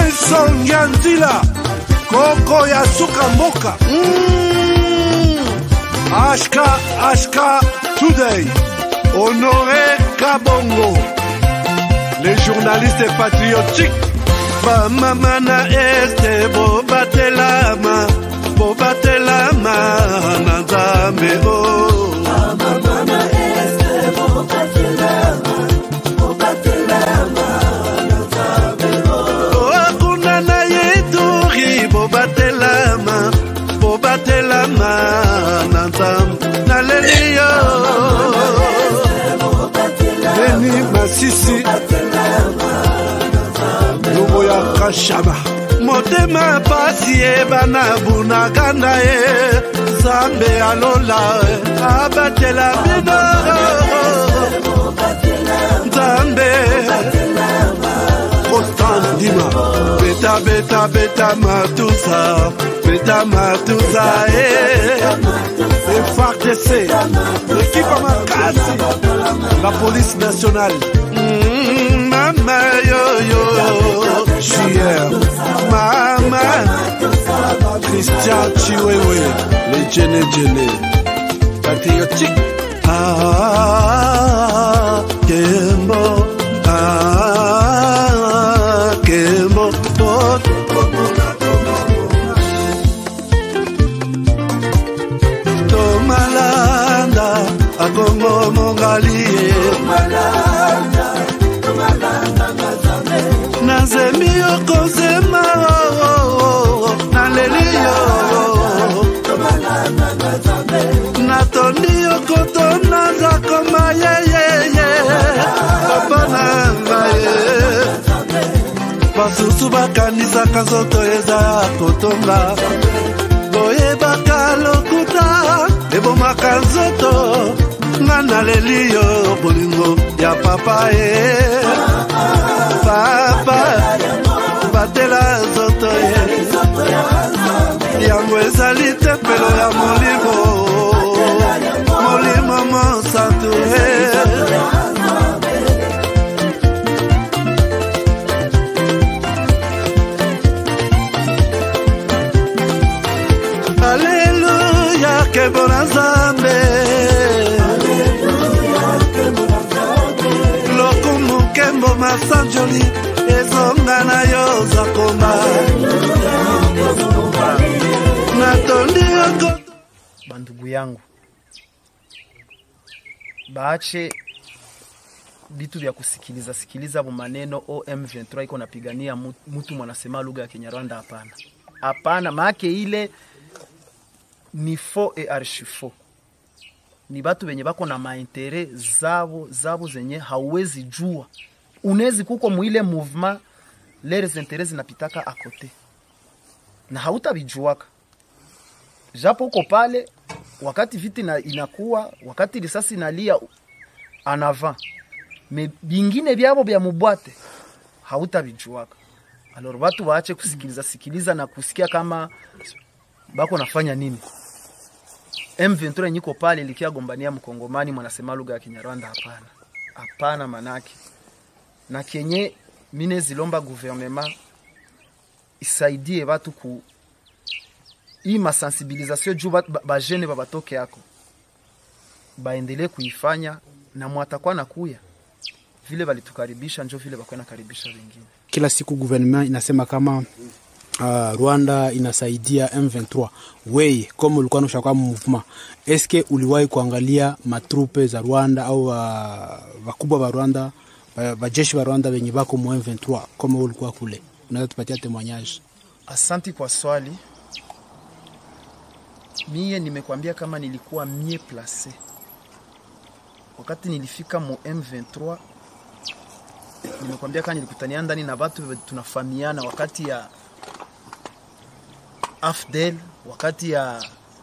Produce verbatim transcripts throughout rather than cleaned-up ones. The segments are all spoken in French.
Nelson Yanzila Koko ya suka moka mm. Ashka Ashka Today Honoré Kabongo, les journalistes patriotiques. Ba mama na este bo batelama bo batelama na Nzambe o. Ba mama na este bo batelama bo batelama na Nzambe o. Akuna na yeturi bo batelama bo batelama na Nzambe na lelio. Beni Masisi Lumo ya Kashama Motema pasi eba na bunagana e Zambe alola e Abatela bino Zambe Kostan Dima Beta beta beta matusa Beta matusa e F A R D C L'équipe à Makasi La police nationale mmh, Mama yo yo Chier Mama Christian Chiwewe Les Djene Djene Patriotique Ah Kembo Ah Kembo Tomalanda Akongo mongali Tomalanda Tomalanda Nazame Nazemi okozema Nalelio Tomalanda Nazame Natondi okotona zakoma ye ye ye Papa nangaye Basusu bakanisa kazoto eza kotonga Boye bakalo kuta Ebo makanzoto Nana lelio bolingo ya papa e Papa Batela zoto e Yango ezali tempelo ya molimo Molimo monsanto e Alleluia ke bona Nzambe Kembo masanjoli ezonga na yo zakoma Natondi yako. Bandugu yangu baache bitu vya kusikiliza sikiliza bu maneno O M vingt trois iko napigania mtu mwanasema lugha ya Kinyarwanda. Hapana, hapana, maake ile ni faux et archi faux. Ni batu benye bako na maintere zabo zabo zenye hauwezi jua. Unezi kuko muile mouvement les intérêts zinapitaka à côté na hautabijuaka. Japo uko pale wakati viti na inakuwa wakati risasi inalia en avant, me bingine byabo bya mubwate hautabijuaka. Alors watu waache kusikiliza sikiliza na kusikia kama bako nafanya nini. M vingt trois nyiko pale likia gombania mkongomani mwanasema lugha ya Kinyarwanda. Hapana, hapana manaki. Na kenye mine zilomba gouvernement isaidie watu ku ima sensibilisation juu ba, ba jene babatoke yako baendelee kuifanya na mwatakuwa na kuya vile balitukaribisha njo vile bakwena karibisha wengine. Kila siku gouvernement inasema kama uh, Rwanda inasaidia M vingt trois. Wewe kama ulikuwa unashaka movement, eske uliwahi kuangalia matrupe za Rwanda au uh, wakubwa wa Rwanda bajeshi wa Rwanda wenye bako mu M vingt trois kama ulikuwa kule? Unaweza tupatia témoignage? Asante kwa swali. Mie nimekwambia kama nilikuwa mie placé. Wakati nilifika mu M vingt trois nimekwambia kama nilikutania ndani na watu tunafahamiana wakati ya A F D L, wakati ya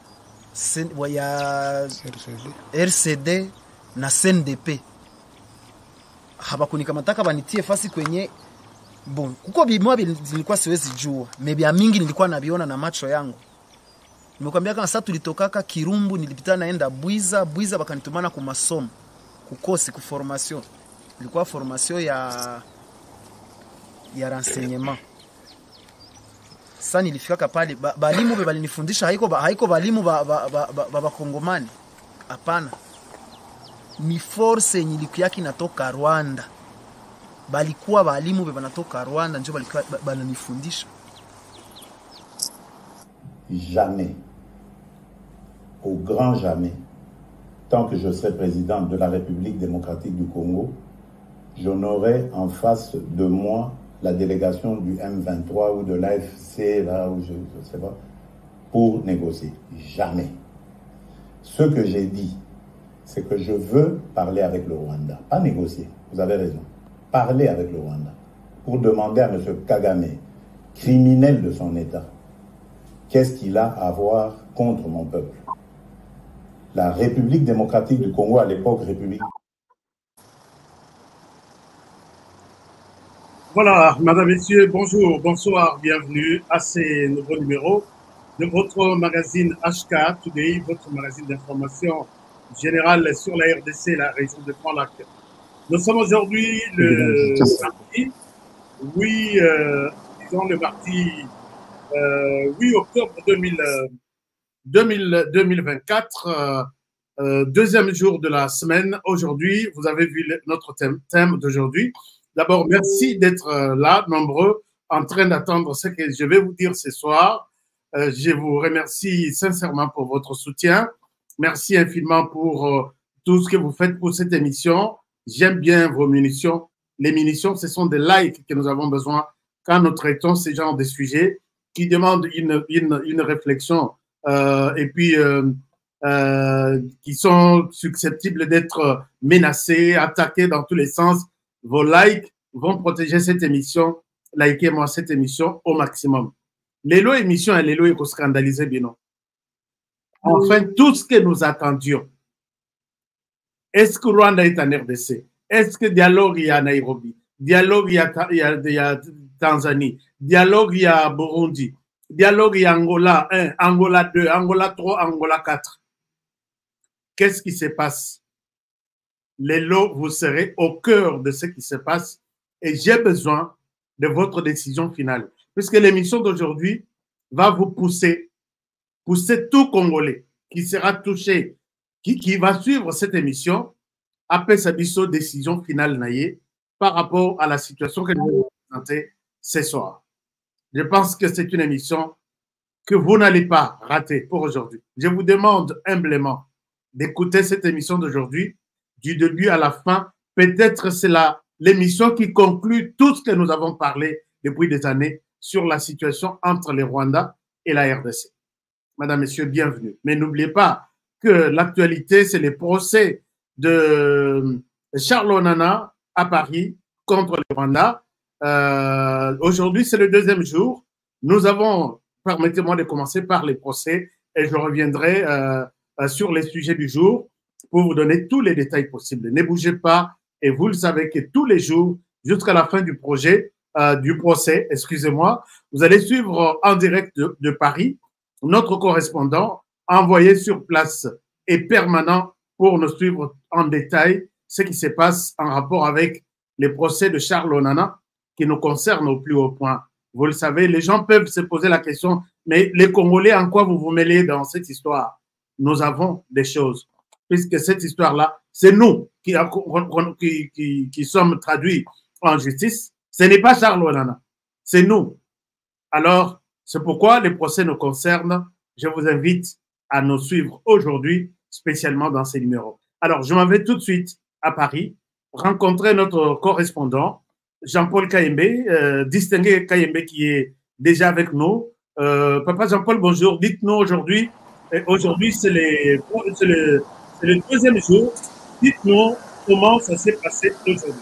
ya R C D na C N D P. Habakunikamata banitie fasi kwenye bon kuko bimwa zilikuwa siwezi jua, maybe mingi nilikuwa nabiona na macho yangu. Nimekwambia kama sasa tulitokaka Kirumbu nilipita naenda Bwiza, Bwiza bakanitumana ku masomo, kukosi ku formation. Ilikuwa formation ya ya renseignement. sasa nilifika pale ba, balimu be balinifundisha haiko ba, haiko balimu ba ba, ba, ba, ba, ba Kongomani. Hapana. Ni force yenye ilikuwa inatoka Rwanda. Balikuwa balimu be banatoka Rwanda ndio balikuwa bananifundisha. Jamais, au grand jamais, tant que je serai président de la République démocratique du Congo, je n'aurai en face de moi la délégation du M vingt-trois ou de l'A F C, là où je ne sais pas, pour négocier. Jamais. Ce que j'ai dit, c'est que je veux parler avec le Rwanda, pas négocier, vous avez raison, parler avec le Rwanda, pour demander à M. Kagame, criminel de son État, qu'est-ce qu'il a à voir contre mon peuple? La République démocratique du Congo, à l'époque, République. Voilà, madame, messieurs, bonjour, bonsoir, bienvenue à ces nouveaux numéros de votre magazine H K Today, votre magazine d'information générale sur la R D C, la région de Grand Lac. Nous sommes aujourd'hui le mardi, oui, euh, disons le mardi euh, huit octobre deux mille, deux mille, deux mille vingt-quatre, euh, euh, deuxième jour de la semaine. Aujourd'hui, vous avez vu le, notre thème, thème d'aujourd'hui. D'abord, merci d'être là, nombreux, en train d'attendre ce que je vais vous dire ce soir. Euh, je vous remercie sincèrement pour votre soutien. Merci infiniment pour euh, tout ce que vous faites pour cette émission. J'aime bien vos munitions. Les munitions, ce sont des likes que nous avons besoin quand nous traitons ce genre de sujets qui demandent une, une, une réflexion euh, et puis euh, euh, qui sont susceptibles d'être menacés, attaqués dans tous les sens. Vos likes vont protéger cette émission. Likez-moi cette émission au maximum. L'élo émission et l'élo est scandalisé, bien non. Enfin, tout ce que nous attendions. Est-ce que Rwanda est en R D C? Est-ce que dialogue il y a Nairobi? Dialogue il y a, il y a, il y a Tanzanie? Dialogue il y a Burundi? Dialogue il y a Angola un, Angola deux, Angola trois, Angola quatre. Qu'est-ce qui se passe? L'élo, vous serez au cœur de ce qui se passe et j'ai besoin de votre décision finale. Puisque l'émission d'aujourd'hui va vous pousser, pousser tout Congolais qui sera touché, qui, qui va suivre cette émission, après sa décision finale naïe par rapport à la situation que nous allons présenter ce soir. Je pense que c'est une émission que vous n'allez pas rater pour aujourd'hui. Je vous demande humblement d'écouter cette émission d'aujourd'hui du début à la fin. Peut-être c'est l'émission qui conclut tout ce que nous avons parlé depuis des années sur la situation entre les Rwandais et la R D C. Madame, Messieurs, bienvenue. Mais n'oubliez pas que l'actualité, c'est les procès de Charles Onana à Paris contre les Rwandais. Euh, Aujourd'hui, c'est le deuxième jour. Nous avons, permettez-moi de commencer par les procès et je reviendrai euh, sur les sujets du jour pour vous donner tous les détails possibles. Ne bougez pas et vous le savez que tous les jours, jusqu'à la fin du projet, euh, du procès, excusez-moi, vous allez suivre en direct de, de Paris notre correspondant envoyé sur place et permanent pour nous suivre en détail ce qui se passe en rapport avec les procès de Charles Onana qui nous concernent au plus haut point. Vous le savez, les gens peuvent se poser la question, mais les Congolais, en quoi vous vous mêlez dans cette histoire? Nous avons des choses. Puisque cette histoire-là, c'est nous qui, qui, qui, qui sommes traduits en justice. Ce n'est pas Charles Onana, c'est nous. Alors, c'est pourquoi les procès nous concernent. Je vous invite à nous suivre aujourd'hui, spécialement dans ces numéros. Alors, je m'en vais tout de suite à Paris, rencontrer notre correspondant, Jean-Paul Kayembe, euh, distingué Kayembe qui est déjà avec nous. Euh, Papa Jean-Paul, bonjour. Dites-nous aujourd'hui, aujourd'hui c'est le, le, le deuxième jour. Dites-nous comment ça s'est passé aujourd'hui.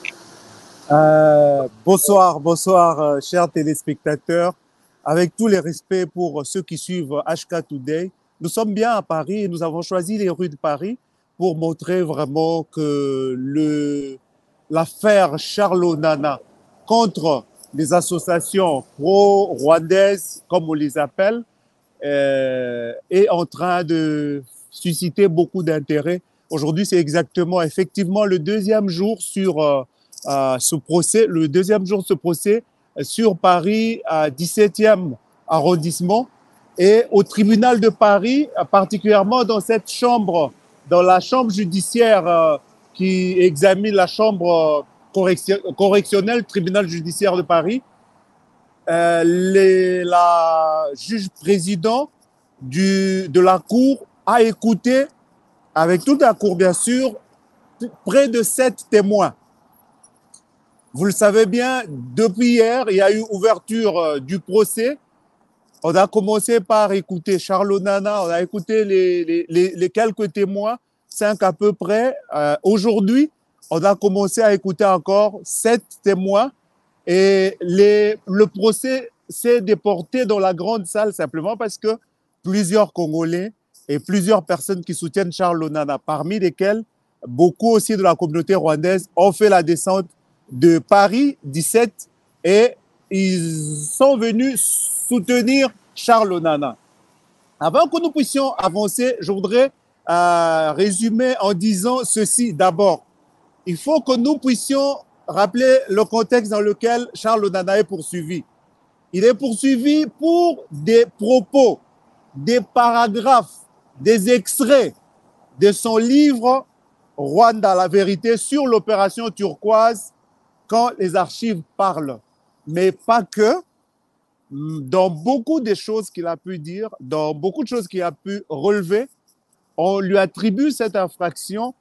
Euh, bonsoir, bonsoir, euh, chers téléspectateurs. Avec tous les respects pour ceux qui suivent H K Today, nous sommes bien à Paris et nous avons choisi les rues de Paris pour montrer vraiment que le, l'affaire Charles Onana contre les associations pro-rwandaises, comme on les appelle, euh, est en train de susciter beaucoup d'intérêt. Aujourd'hui, c'est exactement, effectivement, le deuxième jour sur euh, euh, ce procès, le deuxième jour de ce procès sur Paris, à dix-septième arrondissement, et au tribunal de Paris, particulièrement dans cette chambre, dans la chambre judiciaire euh, qui examine la chambre correction, correctionnelle, tribunal judiciaire de Paris, euh, les, la juge président du, de la cour a écouté, avec toute la cour bien sûr, près de sept témoins. Vous le savez bien, depuis hier, il y a eu ouverture euh, du procès. On a commencé par écouter Charles Onana, on a écouté les, les, les, les quelques témoins, cinq à peu près. Euh, Aujourd'hui, on a commencé à écouter encore sept témoins et les, le procès s'est déporté dans la grande salle simplement parce que plusieurs Congolais et plusieurs personnes qui soutiennent Charles Onana, parmi lesquels beaucoup aussi de la communauté rwandaise, ont fait la descente de Paris dix-sept et ils sont venus soutenir Charles Onana. Avant que nous puissions avancer, je voudrais euh, résumer en disant ceci. D'abord, il faut que nous puissions rappeler le contexte dans lequel Charles Onana est poursuivi. Il est poursuivi pour des propos, des paragraphes, des extraits de son livre « Rwanda, la vérité » sur l'opération turquoise quand les archives parlent. Mais pas que. Dans beaucoup de choses qu'il a pu dire, dans beaucoup de choses qu'il a pu relever, on lui attribue cette infraction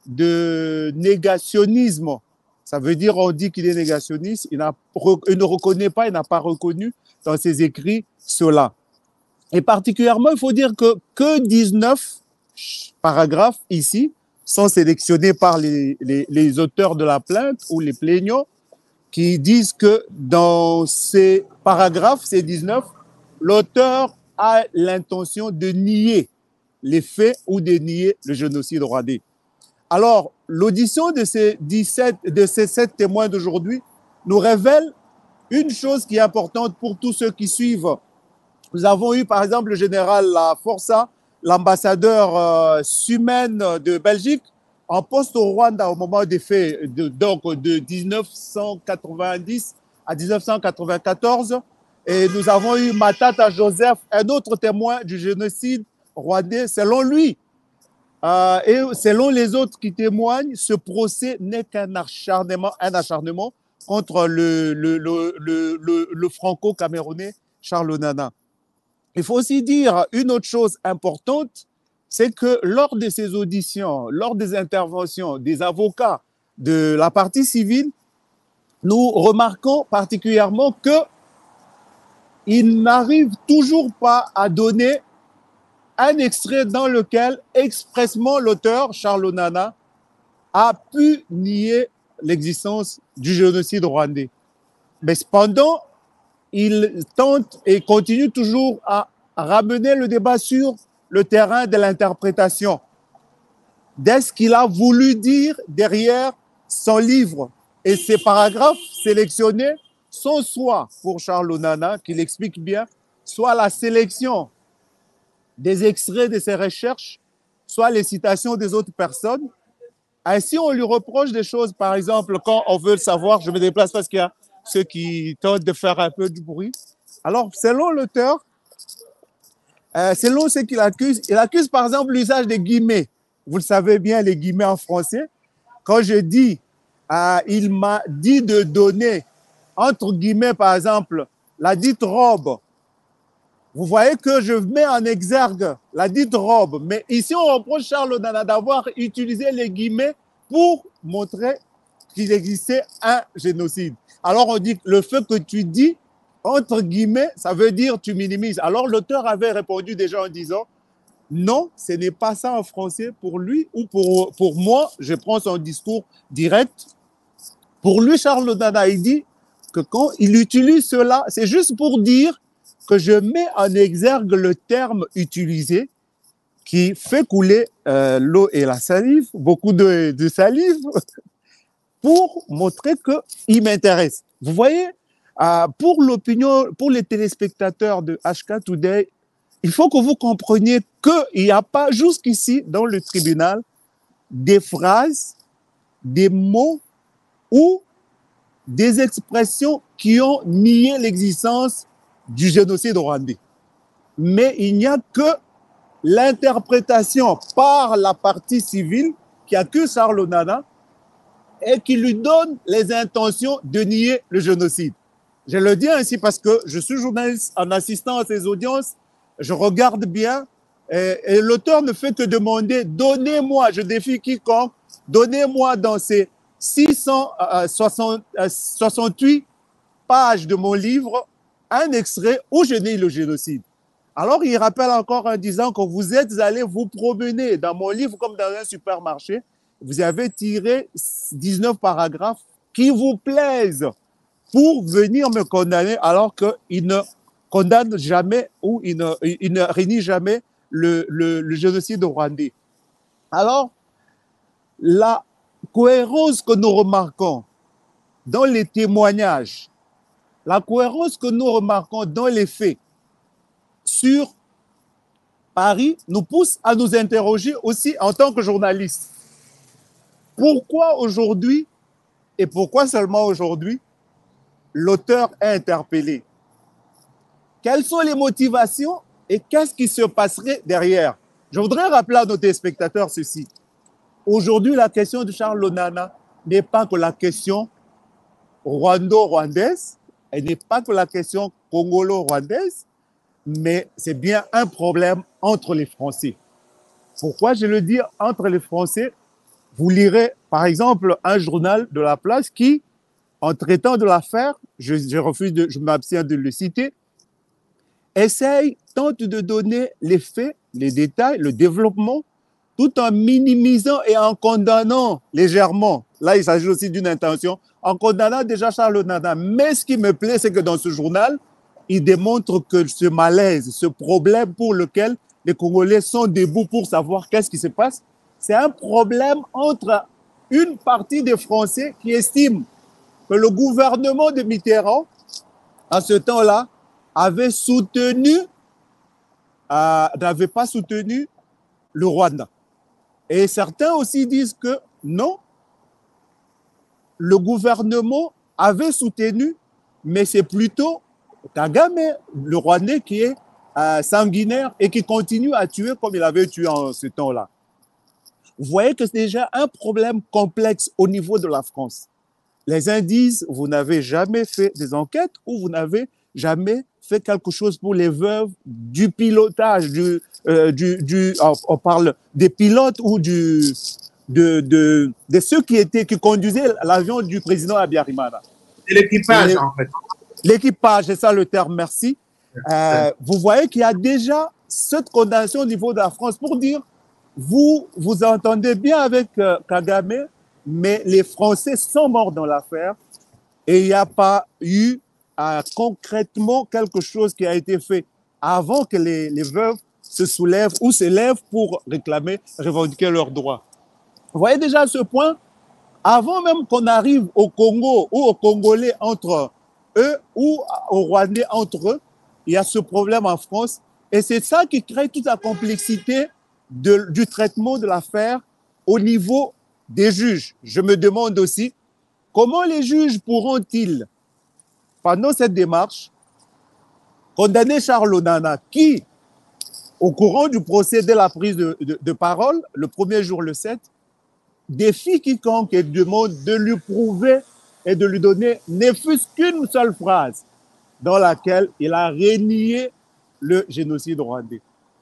de négationnisme. Ça veut dire, on dit qu'il est négationniste, il, il ne reconnaît pas, il n'a pas reconnu dans ses écrits cela. Et particulièrement, il faut dire que, que dix-neuf paragraphes ici sont sélectionnés par les, les, les auteurs de la plainte ou les plaignants, qui disent que dans ces paragraphes, ces dix-neuf, l'auteur a l'intention de nier les faits ou de nier le génocide rwandais. Alors, l'audition de ces dix-sept, de ces sept témoins d'aujourd'hui nous révèle une chose qui est importante pour tous ceux qui suivent. Nous avons eu, par exemple, le général Força, l'ambassadeur euh, Sumen de Belgique, en poste au Rwanda au moment des faits, de, donc de mille neuf cent quatre-vingt-dix à mille neuf cent quatre-vingt-quatorze. Et nous avons eu Matata Joseph, un autre témoin du génocide rwandais. Selon lui, euh, et selon les autres qui témoignent, ce procès n'est qu'un acharnement, un acharnement contre le, le, le, le, le, le franco-camerounais Charles Onana. Il faut aussi dire une autre chose importante, c'est que lors de ces auditions, lors des interventions des avocats de la partie civile, nous remarquons particulièrement qu'ils n'arrivent toujours pas à donner un extrait dans lequel expressément l'auteur, Charles Onana, a pu nier l'existence du génocide rwandais. Mais cependant, il tente et continue toujours à ramener le débat sur le terrain de l'interprétation, d'est-ce qu'il a voulu dire derrière son livre. Et ces paragraphes sélectionnés sont soit pour Charles Onana, qui l'explique bien, soit la sélection des extraits de ses recherches, soit les citations des autres personnes. Ainsi, on lui reproche des choses, par exemple, quand on veut le savoir, je me déplace parce qu'il y a ceux qui tentent de faire un peu du bruit. Alors, selon l'auteur, Euh, selon ce qu'il accuse, il accuse par exemple l'usage des guillemets. Vous le savez bien, les guillemets en français. Quand je dis, euh, il m'a dit de donner, entre guillemets par exemple, la dite robe. Vous voyez que je mets en exergue la dite robe. Mais ici, on reproche Charles Onana d'avoir utilisé les guillemets pour montrer qu'il existait un génocide. Alors on dit que le fait que tu dis, entre guillemets, ça veut dire tu minimises. Alors l'auteur avait répondu déjà en disant non, ce n'est pas ça en français pour lui ou pour, pour moi. Je prends son discours direct. Pour lui, Charles Onana, il dit que quand il utilise cela, c'est juste pour dire que je mets en exergue le terme utilisé qui fait couler euh, l'eau et la salive, beaucoup de, de salive, pour montrer qu'il m'intéresse. Vous voyez? Euh, pour l'opinion, pour les téléspectateurs de H K Today, il faut que vous compreniez qu'il n'y a pas jusqu'ici dans le tribunal des phrases, des mots ou des expressions qui ont nié l'existence du génocide rwandais. Mais il n'y a que l'interprétation par la partie civile qui accuse Charles Onana et qui lui donne les intentions de nier le génocide. Je le dis ainsi parce que je suis journaliste, en assistant à ces audiences, je regarde bien et, et l'auteur ne fait que demander, donnez-moi, je défie quiconque, donnez-moi dans ces six cent soixante-huit pages de mon livre un extrait où je nie le génocide. Alors il rappelle encore en disant que vous êtes allé vous promener dans mon livre comme dans un supermarché, vous avez tiré dix-neuf paragraphes qui vous plaisent pour venir me condamner alors qu'il ne condamne jamais ou il ne, il ne réunit jamais le, le, le génocide rwandais. Alors, la cohérence que nous remarquons dans les témoignages, la cohérence que nous remarquons dans les faits sur Paris nous pousse à nous interroger aussi en tant que journalistes. Pourquoi aujourd'hui, et pourquoi seulement aujourd'hui, l'auteur est interpellé? Quelles sont les motivations et qu'est-ce qui se passerait derrière? Je voudrais rappeler à nos téléspectateurs ceci. Aujourd'hui, la question de Charles Onana n'est pas que la question rwando-rwandaise, elle n'est pas que la question congolo-rwandaise, mais c'est bien un problème entre les Français. Pourquoi je le dis entre les Français? Vous lirez, par exemple, un journal de la place qui, en traitant de l'affaire, je, je refuse de, je m'abstiens de le citer, essaye, tente de donner les faits, les détails, le développement, tout en minimisant et en condamnant légèrement. Là, il s'agit aussi d'une intention, en condamnant déjà Charles Onana. Mais ce qui me plaît, c'est que dans ce journal, il démontre que ce malaise, ce problème pour lequel les Congolais sont debout pour savoir qu'est-ce qui se passe, c'est un problème entre une partie des Français qui estiment que le gouvernement de Mitterrand, en ce temps-là, avait soutenu, euh, n'avait pas soutenu le Rwanda. Et certains aussi disent que non, le gouvernement avait soutenu, mais c'est plutôt Kagame, le Rwandais, qui est euh, sanguinaire et qui continue à tuer comme il avait tué en ce temps-là. Vous voyez que c'est déjà un problème complexe au niveau de la France. Les uns disent, vous n'avez jamais fait des enquêtes ou vous n'avez jamais fait quelque chose pour les veuves du pilotage, du, euh, du, du, on parle des pilotes ou du, de, de, de ceux qui, étaient, qui conduisaient l'avion du président Habyarimana. C'est l'équipage, en fait. L'équipage, c'est ça le terme, merci. Euh, vous voyez qu'il y a déjà cette condamnation au niveau de la France pour dire vous vous entendez bien avec euh, Kagame, mais les Français sont morts dans l'affaire et il n'y a pas eu euh, concrètement quelque chose qui a été fait avant que les, les veuves se soulèvent ou s'élèvent pour réclamer, revendiquer leurs droits. Vous voyez déjà à ce point, avant même qu'on arrive au Congo ou aux Congolais entre eux ou aux Rwandais entre eux, il y a ce problème en France et c'est ça qui crée toute la complexité de, du traitement de l'affaire au niveau des juges. Je me demande aussi comment les juges pourront-ils, pendant cette démarche, condamner Charles Onana qui, au courant du procès dès la prise de, de, de parole, le premier jour, le sept, défie quiconque et demande de lui prouver et de lui donner ne fût-ce qu'une seule phrase dans laquelle il a renié le génocide rwandais.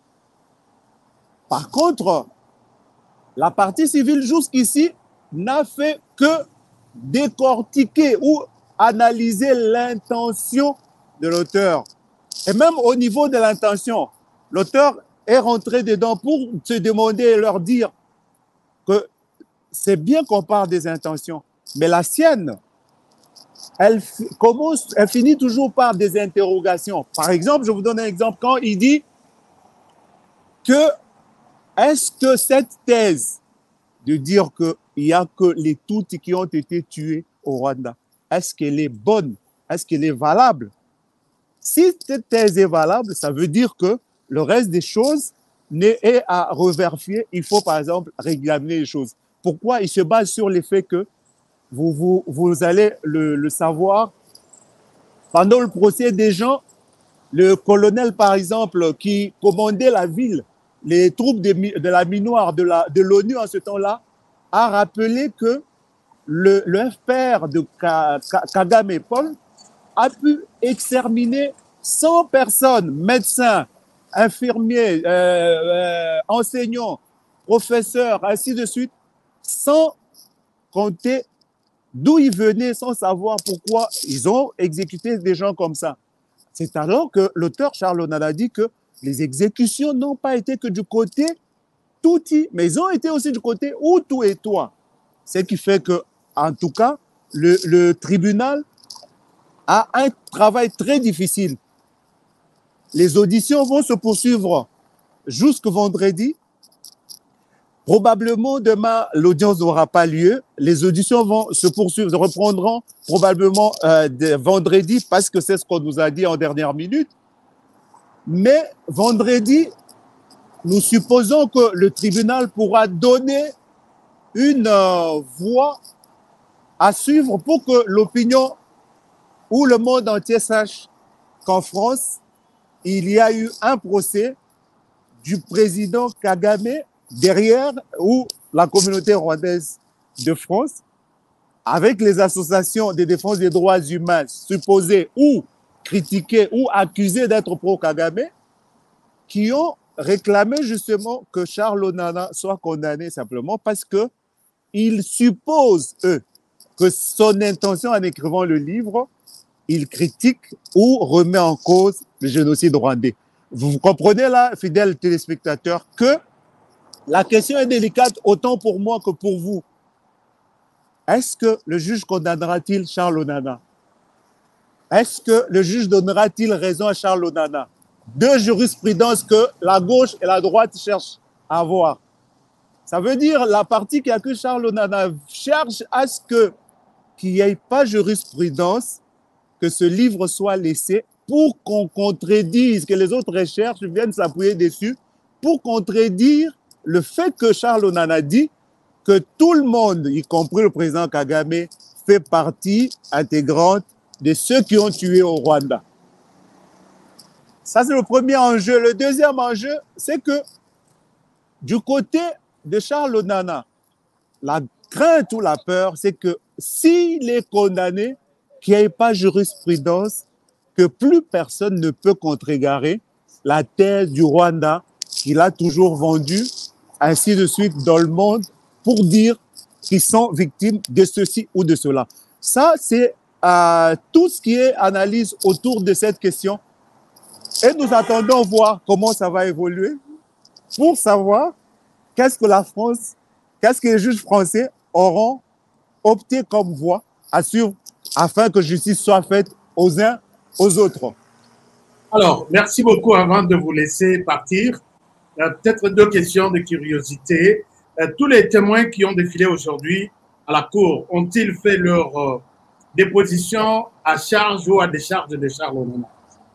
Par contre, la partie civile jusqu'ici n'a fait que décortiquer ou analyser l'intention de l'auteur. Et même au niveau de l'intention, l'auteur est rentré dedans pour se demander et leur dire que c'est bien qu'on parle des intentions, mais la sienne, elle, commence, elle finit toujours par des interrogations. Par exemple, je vous donne un exemple, quand il dit que est-ce que cette thèse de dire qu'il n'y a que les Tutsis qui ont été tués au Rwanda, est-ce qu'elle est bonne? Est-ce qu'elle est valable? Si cette thèse est valable, ça veut dire que le reste des choses est à revérifier. Il faut par exemple réexaminer les choses. Pourquoi? Il se base sur le fait que vous, vous, vous allez le, le savoir, pendant le procès, des gens le colonel, par exemple, qui commandait la ville, les troupes de, de la Minoire, de l'ONU de l'ONU en ce temps-là, a rappelé que le, le père de Kagame, Paul, a pu exterminer cent personnes, médecins, infirmiers, euh, euh, enseignants, professeurs, ainsi de suite, sans compter d'où ils venaient, sans savoir pourquoi ils ont exécuté des gens comme ça. C'est alors que l'auteur Charles Onana dit que les exécutions n'ont pas été que du côté Tutsi, mais ils ont été aussi du côté Hutu et Toi. Ce qui fait que, en tout cas, le, le tribunal a un travail très difficile. Les auditions vont se poursuivre jusqu'au vendredi. Probablement demain, l'audience n'aura pas lieu. Les auditions vont se poursuivre, reprendront probablement euh, de vendredi parce que c'est ce qu'on nous a dit en dernière minute. Mais vendredi, nous supposons que le tribunal pourra donner une euh, voie à suivre pour que l'opinion ou le monde entier sache qu'en France, il y a eu un procès du président Kagame derrière ou la communauté rwandaise de France avec les associations de défense des droits humains supposées ou critiquées ou accusées d'être pro-Kagame qui ont réclamé justement que Charles Onana soit condamné simplement parce qu'ils supposent, eux, que son intention en écrivant le livre, il critique ou remet en cause le génocide rwandais. Vous comprenez là, fidèles téléspectateurs, que la question est délicate autant pour moi que pour vous. Est-ce que le juge condamnera-t-il Charles Onana? Est-ce que le juge donnera-t-il raison à Charles Onana? Deux jurisprudences que la gauche et la droite cherchent à avoir. Ça veut dire la partie qui accuse Charles Onana cherche à ce que qu'il n'y ait pas jurisprudence, que ce livre soit laissé pour qu'on contredise, que les autres recherches viennent s'appuyer dessus, pour contredire le fait que Charles Onana dit que tout le monde, y compris le président Kagame, fait partie intégrante de ceux qui ont tué au Rwanda. Ça, c'est le premier enjeu. Le deuxième enjeu, c'est que du côté de Charles Onana, la crainte ou la peur, c'est que s'il est condamné, qu'il n'y ait pas jurisprudence, que plus personne ne peut contrecarrer la thèse du Rwanda qu'il a toujours vendue, ainsi de suite, dans le monde, pour dire qu'ils sont victimes de ceci ou de cela. Ça, c'est euh, tout ce qui est analyse autour de cette question. Et nous attendons voir comment ça va évoluer pour savoir qu'est-ce que la France, qu'est-ce que les juges français auront opté comme voie à suivre afin que justice soit faite aux uns, aux autres. Alors, merci beaucoup. Avant de vous laisser partir, euh, peut-être deux questions de curiosité. Euh, tous les témoins qui ont défilé aujourd'hui à la Cour, ont-ils fait leur euh, déposition à charge ou à décharge de Charles Onana?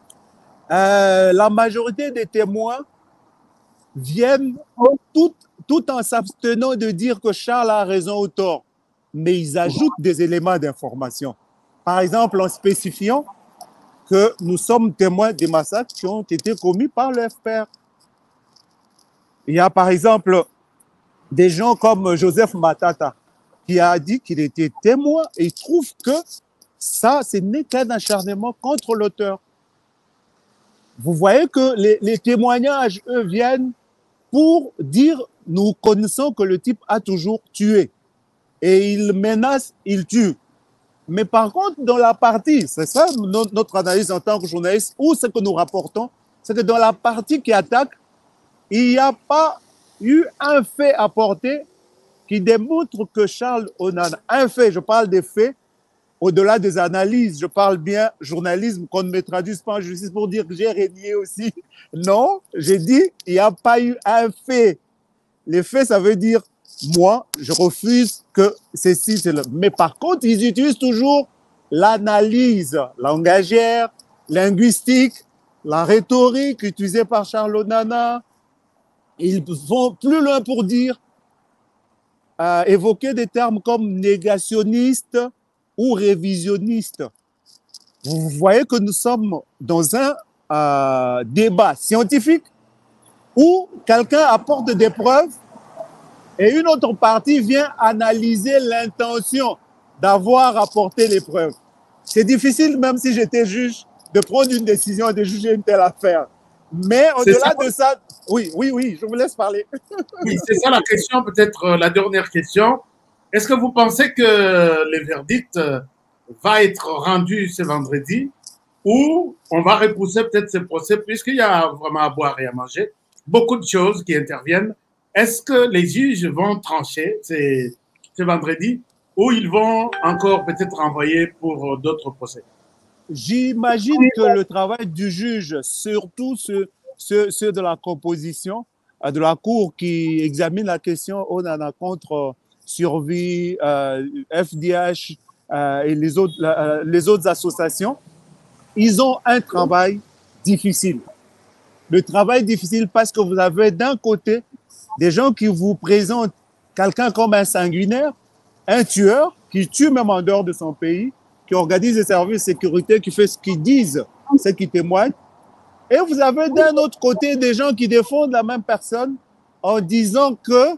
Euh, la majorité des témoins viennent tout, tout en s'abstenant de dire que Charles a raison ou tort, mais ils ajoutent des éléments d'information. Par exemple, en spécifiant que nous sommes témoins des massacres qui ont été commis par le F P R. Il y a par exemple des gens comme Joseph Matata qui a dit qu'il était témoin et il trouve que ça, ce n'est qu'un acharnement contre l'auteur. Vous voyez que les, les témoignages, eux, viennent pour dire « nous connaissons que le type a toujours tué » et il menace, il tue. Mais par contre, dans la partie, c'est ça notre analyse en tant que journaliste, ou ce que nous rapportons, c'est que dans la partie qui attaque, il n'y a pas eu un fait apporté qui démontre que Charles Onana, un fait, je parle des faits, au-delà des analyses, je parle bien journalisme, qu'on ne me traduise pas en justice pour dire que j'ai régné aussi. Non, j'ai dit, il n'y a pas eu un fait. Les faits, ça veut dire, moi, je refuse que ceci, c'est le... Mais par contre, ils utilisent toujours l'analyse langagière, linguistique, la rhétorique utilisée par Charles Onana. Ils vont plus loin pour dire, euh, évoquer des termes comme négationniste, ou révisionniste. Vous voyez que nous sommes dans un euh, débat scientifique où quelqu'un apporte des preuves et une autre partie vient analyser l'intention d'avoir apporté les preuves. C'est difficile, même si j'étais juge, de prendre une décision, de juger une telle affaire. Mais au-delà de ça, oui, oui, oui, je vous laisse parler. Oui, c'est ça la question, peut-être euh, la dernière question. Est-ce que vous pensez que le verdict euh, va être rendu ce vendredi ou on va repousser peut-être ce procès puisqu'il y a vraiment à boire et à manger, beaucoup de choses qui interviennent. Est-ce que les juges vont trancher ce, ce vendredi ou ils vont encore peut-être renvoyer pour d'autres procès? J'imagine que le travail du juge, surtout ceux, ceux, ceux de la composition, de la Cour qui examine la question Onana contre Survie, euh, F D H euh, et les autres, euh, les autres associations, ils ont un travail difficile. Le travail difficile parce que vous avez d'un côté des gens qui vous présentent quelqu'un comme un sanguinaire, un tueur qui tue même en dehors de son pays, qui organise des services de sécurité, qui fait ce qu'ils disent, ce qu'ils témoignent. Et vous avez d'un autre côté des gens qui défendent la même personne en disant que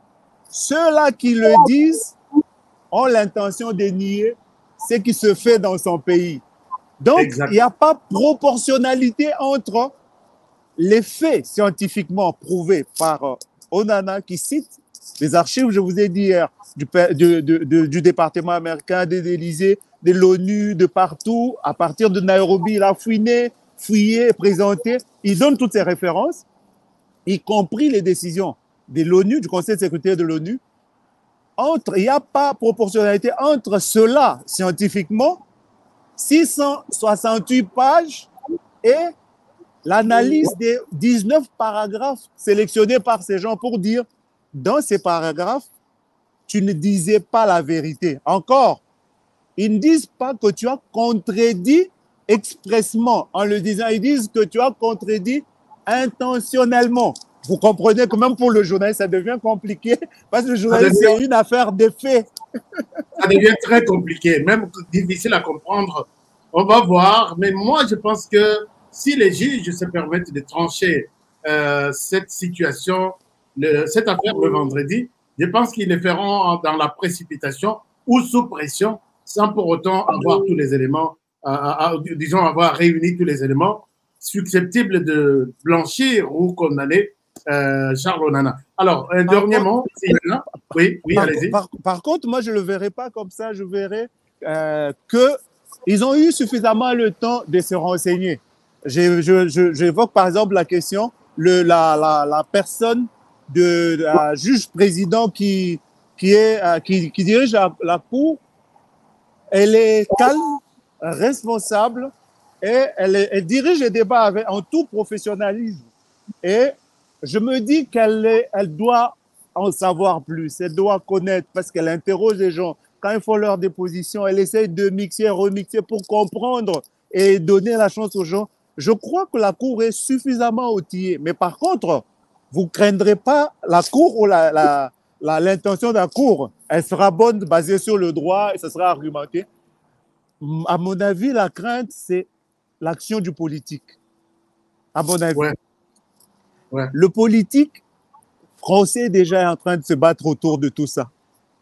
ceux-là qui le disent ont l'intention de nier ce qui se fait dans son pays. Donc, exact. Il n'y a pas proportionnalité entre les faits scientifiquement prouvés par euh, Onana qui cite les archives, je vous ai dit hier, du, de, de, de, du département américain, de l'Élysée, de l'ONU, de partout, à partir de Nairobi, il a fouiné, fouillé, présenté. Il donne toutes ces références, y compris les décisions de l'ONU, du Conseil de sécurité de l'ONU. Entre, il n'y a pas proportionnalité entre cela, scientifiquement, six cent soixante-huit pages et l'analyse des dix-neuf paragraphes sélectionnés par ces gens pour dire, dans ces paragraphes, tu ne disais pas la vérité. Encore, ils ne disent pas que tu as contredit expressement en le disant, ils disent que tu as contredit intentionnellement. Vous comprenez que même pour le journaliste, ça devient compliqué parce que le journaliste, devient... c'est une affaire de faits. Ça devient très compliqué, même difficile à comprendre. On va voir, mais moi, je pense que si les juges se permettent de trancher euh, cette situation, le, cette affaire le vendredi, je pense qu'ils le feront dans la précipitation ou sous pression, sans pour autant avoir tous les éléments, euh, euh, disons avoir réuni tous les éléments susceptibles de blanchir ou condamner euh, Charles Onana. Alors, un par dernier contre, mot, s'il y en a. Oui, oui, allez-y. Par, par contre, moi, je ne le verrai pas comme ça. Je verrai euh, qu'ils ont eu suffisamment le temps de se renseigner. J'évoque par exemple la question, le, la, la, la personne de la juge président qui, qui, est, qui, qui dirige la, la cour, elle est calme, responsable et elle, est, elle dirige les débats avec, en tout professionnalisme. Et je me dis qu'elle elle doit en savoir plus, elle doit connaître parce qu'elle interroge les gens. Quand ils font leur déposition, elle essaie de mixer, remixer pour comprendre et donner la chance aux gens. Je crois que la Cour est suffisamment outillée. Mais par contre, vous ne craindrez pas la Cour ou la, la, la, l'intention de la Cour. Elle sera bonne, basée sur le droit et ça sera argumenté. À mon avis, la crainte, c'est l'action du politique. À mon avis. Ouais. Ouais. Le politique français déjà est en train de se battre autour de tout ça.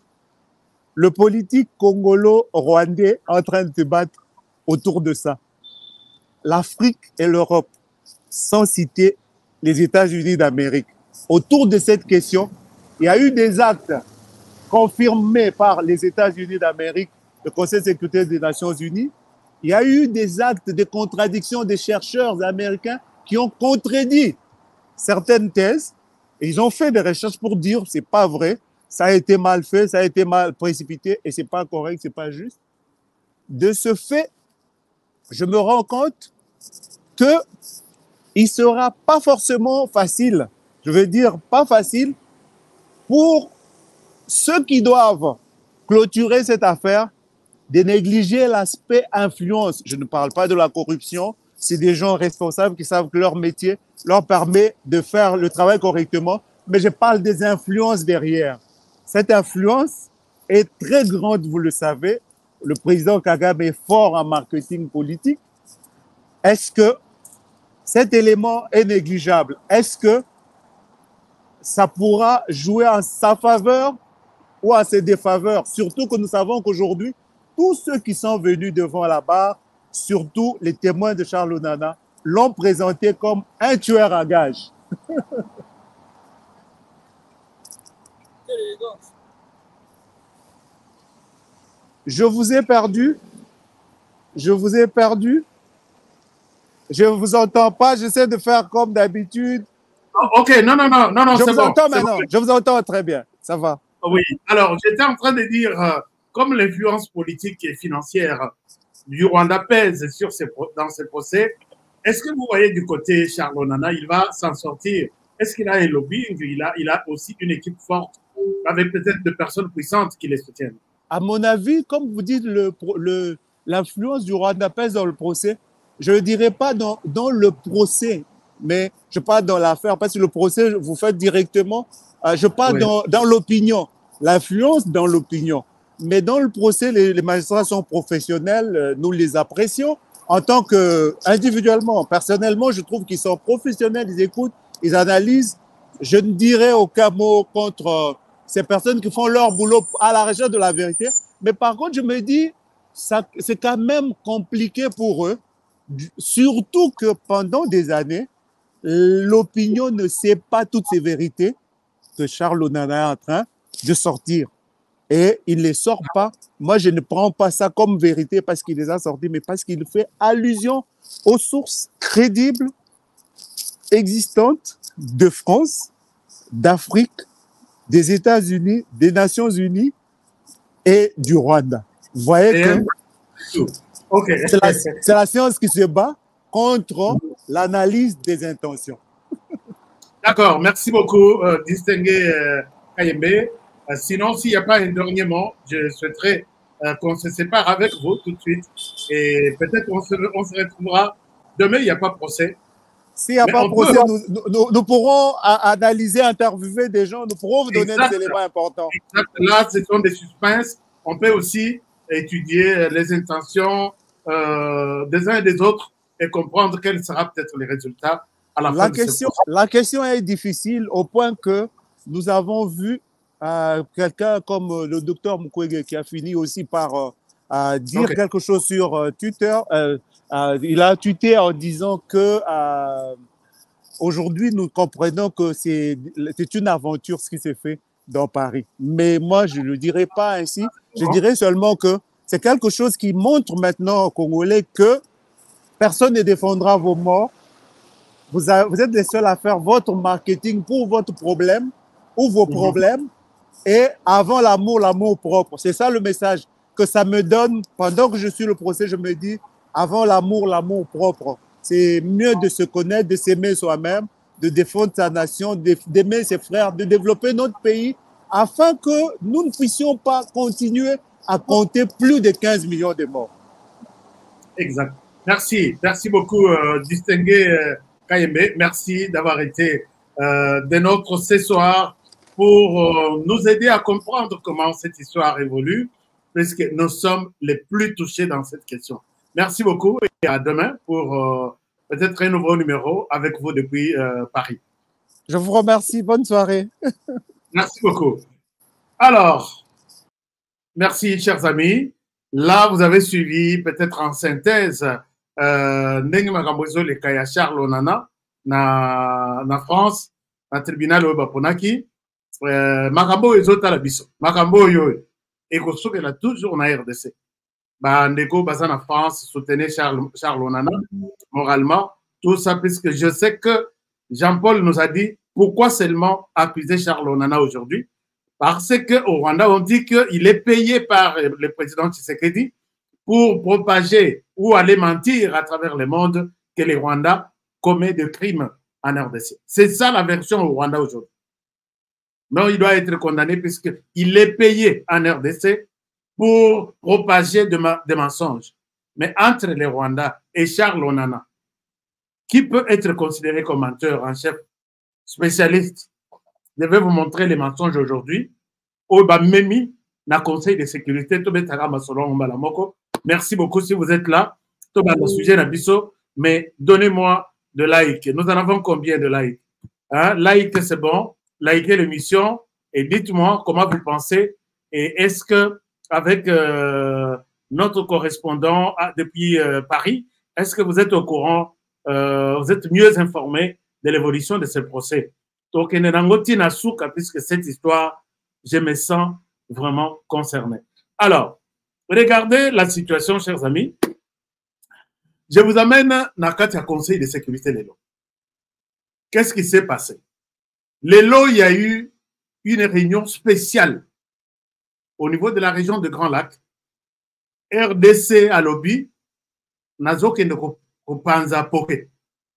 Le politique congolo-rwandais est en train de se battre autour de ça. L'Afrique et l'Europe, sans citer les États-Unis d'Amérique. Autour de cette question, il y a eu des actes confirmés par les États-Unis d'Amérique, le Conseil de sécurité des Nations Unies. Il y a eu des actes de contradiction des chercheurs américains qui ont contredit certaines thèses. Et ils ont fait des recherches pour dire c'est pas vrai, ça a été mal fait, ça a été mal précipité et c'est pas correct, c'est pas juste. De ce fait, je me rends compte que il sera pas forcément facile, je veux dire pas facile, pour ceux qui doivent clôturer cette affaire, de négliger l'aspect influence. Je ne parle pas de la corruption, c'est des gens responsables qui savent que leur métier leur permet de faire le travail correctement, mais je parle des influences derrière. Cette influence est très grande, vous le savez. Le président Kagame est fort en marketing politique. Est-ce que cet élément est négligeable. Est-ce que ça pourra jouer en sa faveur ou en ses défaveurs? Surtout que nous savons qu'aujourd'hui, tous ceux qui sont venus devant la barre, surtout les témoins de Charles Onana, l'ont présenté comme un tueur à gages. Je vous ai perdu. Je vous ai perdu. Je ne vous entends pas. J'essaie de faire comme d'habitude. Oh, ok, non, non, non, non, non, Je c'est vous bon. entends c'est maintenant. bon. Je vous entends très bien. Ça va. Oui, alors j'étais en train de dire, euh, comme l'influence politique et financière du Rwanda pèse sur ces, dans ces procès, est-ce que vous voyez du côté Charles Onana, il va s'en sortir? Est-ce qu'il a un lobbying? Il a, il a aussi une équipe forte avec peut-être de personnes puissantes qui les soutiennent. À mon avis, comme vous dites, le, le, l'influence du Rwanda pèse dans le procès. Je ne dirais pas dans, dans le procès, mais je parle dans l'affaire, parce que le procès, vous faites directement. Euh, je parle oui. dans, dans l'opinion, l'influence dans l'opinion. Mais dans le procès, les, les magistrats sont professionnels, euh, nous les apprécions. En tant que, individuellement, personnellement, je trouve qu'ils sont professionnels, ils écoutent, ils analysent. Je ne dirais aucun mot contre euh, ces personnes qui font leur boulot à la recherche de la vérité. Mais par contre, je me dis, ça, c'est quand même compliqué pour eux, surtout que pendant des années, l'opinion ne sait pas toutes ces vérités que Charles Onana est en train de sortir. Et il ne les sort pas. Moi, je ne prends pas ça comme vérité parce qu'il les a sortis, mais parce qu'il fait allusion aux sources crédibles, existantes de France, d'Afrique, des États-Unis, des Nations Unies et du Rwanda. Vous voyez que okay. c'est la, c'est la science qui se bat contre l'analyse des intentions. D'accord, merci beaucoup, euh, distingué euh, Kayembe. Euh, sinon, s'il n'y a pas un dernier mot, je souhaiterais euh, qu'on se sépare avec vous tout de suite. Et peut-être qu'on se, on se retrouvera. Demain, il n'y a pas de procès. S'il n'y a Mais pas de procès, peut... nous, nous, nous pourrons analyser, interviewer des gens, nous pourrons vous donner exact. Des éléments importants. Exact. Là, ce sont des suspens. On peut aussi étudier les intentions euh, des uns et des autres et comprendre quels seront peut-être les résultats à la, la fin question, de ce La question est difficile au point que nous avons vu euh, quelqu'un comme le docteur Mukwege qui a fini aussi par euh, dire okay. quelque chose sur euh, Twitter. Euh, euh, il a tweeté en disant que euh, aujourd'hui nous comprenons que c'est, c'est une aventure ce qui s'est fait dans Paris. Mais moi, je ne le dirais pas ainsi. Je dirais seulement que c'est quelque chose qui montre maintenant aux Congolais que personne ne défendra vos morts. Vous, avez, vous êtes les seuls à faire votre marketing pour votre problème ou vos mmh. problèmes. Et avant l'amour, l'amour propre. C'est ça le message que ça me donne. Pendant que je suis le procès, je me dis, avant l'amour, l'amour propre. C'est mieux de se connaître, de s'aimer soi-même, de défendre sa nation, d'aimer ses frères, de développer notre pays, afin que nous ne puissions pas continuer à compter plus de quinze millions de morts. Exact. Merci. Merci beaucoup, euh, distingué euh, Kayembe. Merci d'avoir été euh, de notre ce soir pour euh, nous aider à comprendre comment cette histoire évolue, puisque nous sommes les plus touchés dans cette question. Merci beaucoup et à demain pour euh, peut-être un nouveau numéro avec vous depuis euh, Paris. Je vous remercie. Bonne soirée. Merci beaucoup. Alors, merci, chers amis. Là, vous avez suivi peut-être en synthèse Ndenge Makambozo le Kaya Charles Onana na, na France, na tribunal au Baponaki. Makambo ezota la biso. Makambo yo ekosukela toujours na R D C. Ba ndeko baza na France soutenez Charles, Charles Onana moralement. Tout ça puisque je sais que Jean-Paul nous a dit pourquoi seulement accuser Charles Onana aujourd'hui. Parce qu'au Rwanda, on dit qu'il est payé par le président Tshisekedi pour propager ou aller mentir à travers le monde que le Rwanda commet des crimes en R D C. C'est ça la version au Rwanda aujourd'hui. Mais il doit être condamné puisqu'il est payé en R D C pour propager des mensonges. Mais entre les Rwandais et Charles Onana, qui peut être considéré comme menteur en chef spécialiste, je vais vous montrer les mensonges aujourd'hui. Memi, na Conseil de sécurité, merci beaucoup si vous êtes là. Sujet mais donnez-moi de like. Nous en avons combien de likes? Hein? Like, c'est bon. Likez l'émission et dites-moi comment vous pensez. Et est-ce que, avec euh, notre correspondant à, depuis euh, Paris, est-ce que vous êtes au courant, euh, vous êtes mieux informé de l'évolution de ce procès? Donc, puisque cette histoire, je me sens vraiment concerné. Alors, regardez la situation, chers amis. Je vous amène dans le Conseil de sécurité de l'E L O. Qu'est-ce qui s'est passé? L'E L O, il y a eu une réunion spéciale au niveau de la région de Grand Lac. R D C à lobby, nazo kende ko panza poke.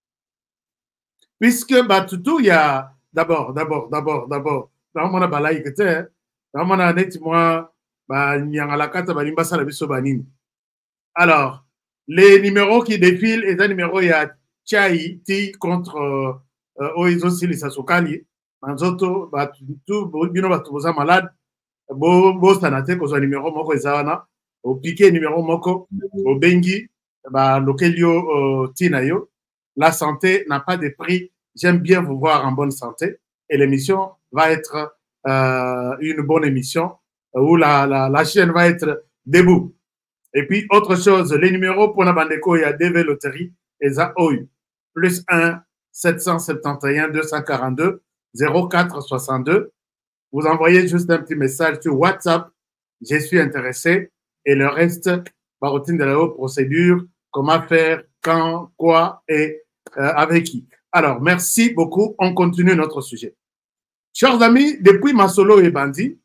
Puisque Batutu, il y a d'abord, d'abord, d'abord, d'abord, dans mon abalaï que t'es, dans mon année, moi, bah, nyangalakata, bah, limbasa la biso banini. Alors, les numéros qui défilent, et un numéro, il y a Tchaï, Ti contre euh, Oizo Sili Sasokali, Manzoto, Batutu, Bino Batuboza malade, Bo, Bo Sanate, Kozo numéro Moko Ezawana, au piqué numéro Moko, au Bengi, bah, Lokelio euh, Tinayo. La santé n'a pas de prix. J'aime bien vous voir en bonne santé. Et l'émission va être euh, une bonne émission où la, la, la chaîne va être debout. Et puis, autre chose, les numéros pour la Bandeko, il y a D V Loterie et ça, O U. Plus un, sept cent soixante et onze, deux cent quarante-deux, zéro quatre soixante-deux. Vous envoyez juste un petit message sur WhatsApp. Je suis intéressé. Et le reste, par routine de la haute procédure, comment faire, quand, quoi et euh, avec qui. Alors, merci beaucoup. On continue notre sujet. Chers amis, depuis Masolo et Bandi,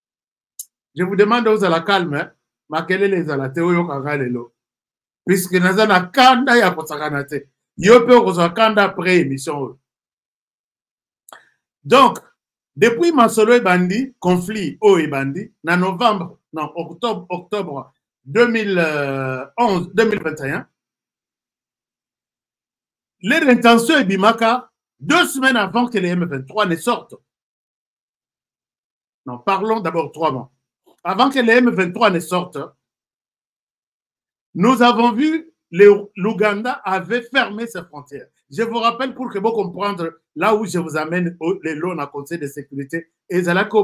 je vous demande aux à la calme, ma quelle est les alatéo yo kagalelo. Puisque nous avons un kanda ya kosakanate. Yo peut reçoit kanda après émission. Donc, depuis Masolo et Bandi, conflit au et Bandi, en novembre, non, octobre, octobre deux mille onze, deux mille vingt et un, les intentions et Bimaka, deux semaines avant que les M vingt-trois ne sortent. Non, parlons d'abord trois mois. Avant que les M vingt-trois ne sortent, nous avons vu l'Ouganda avait fermé ses frontières. Je vous rappelle pour que vous compreniez là où je vous amène les lots dans le Conseil de sécurité. Et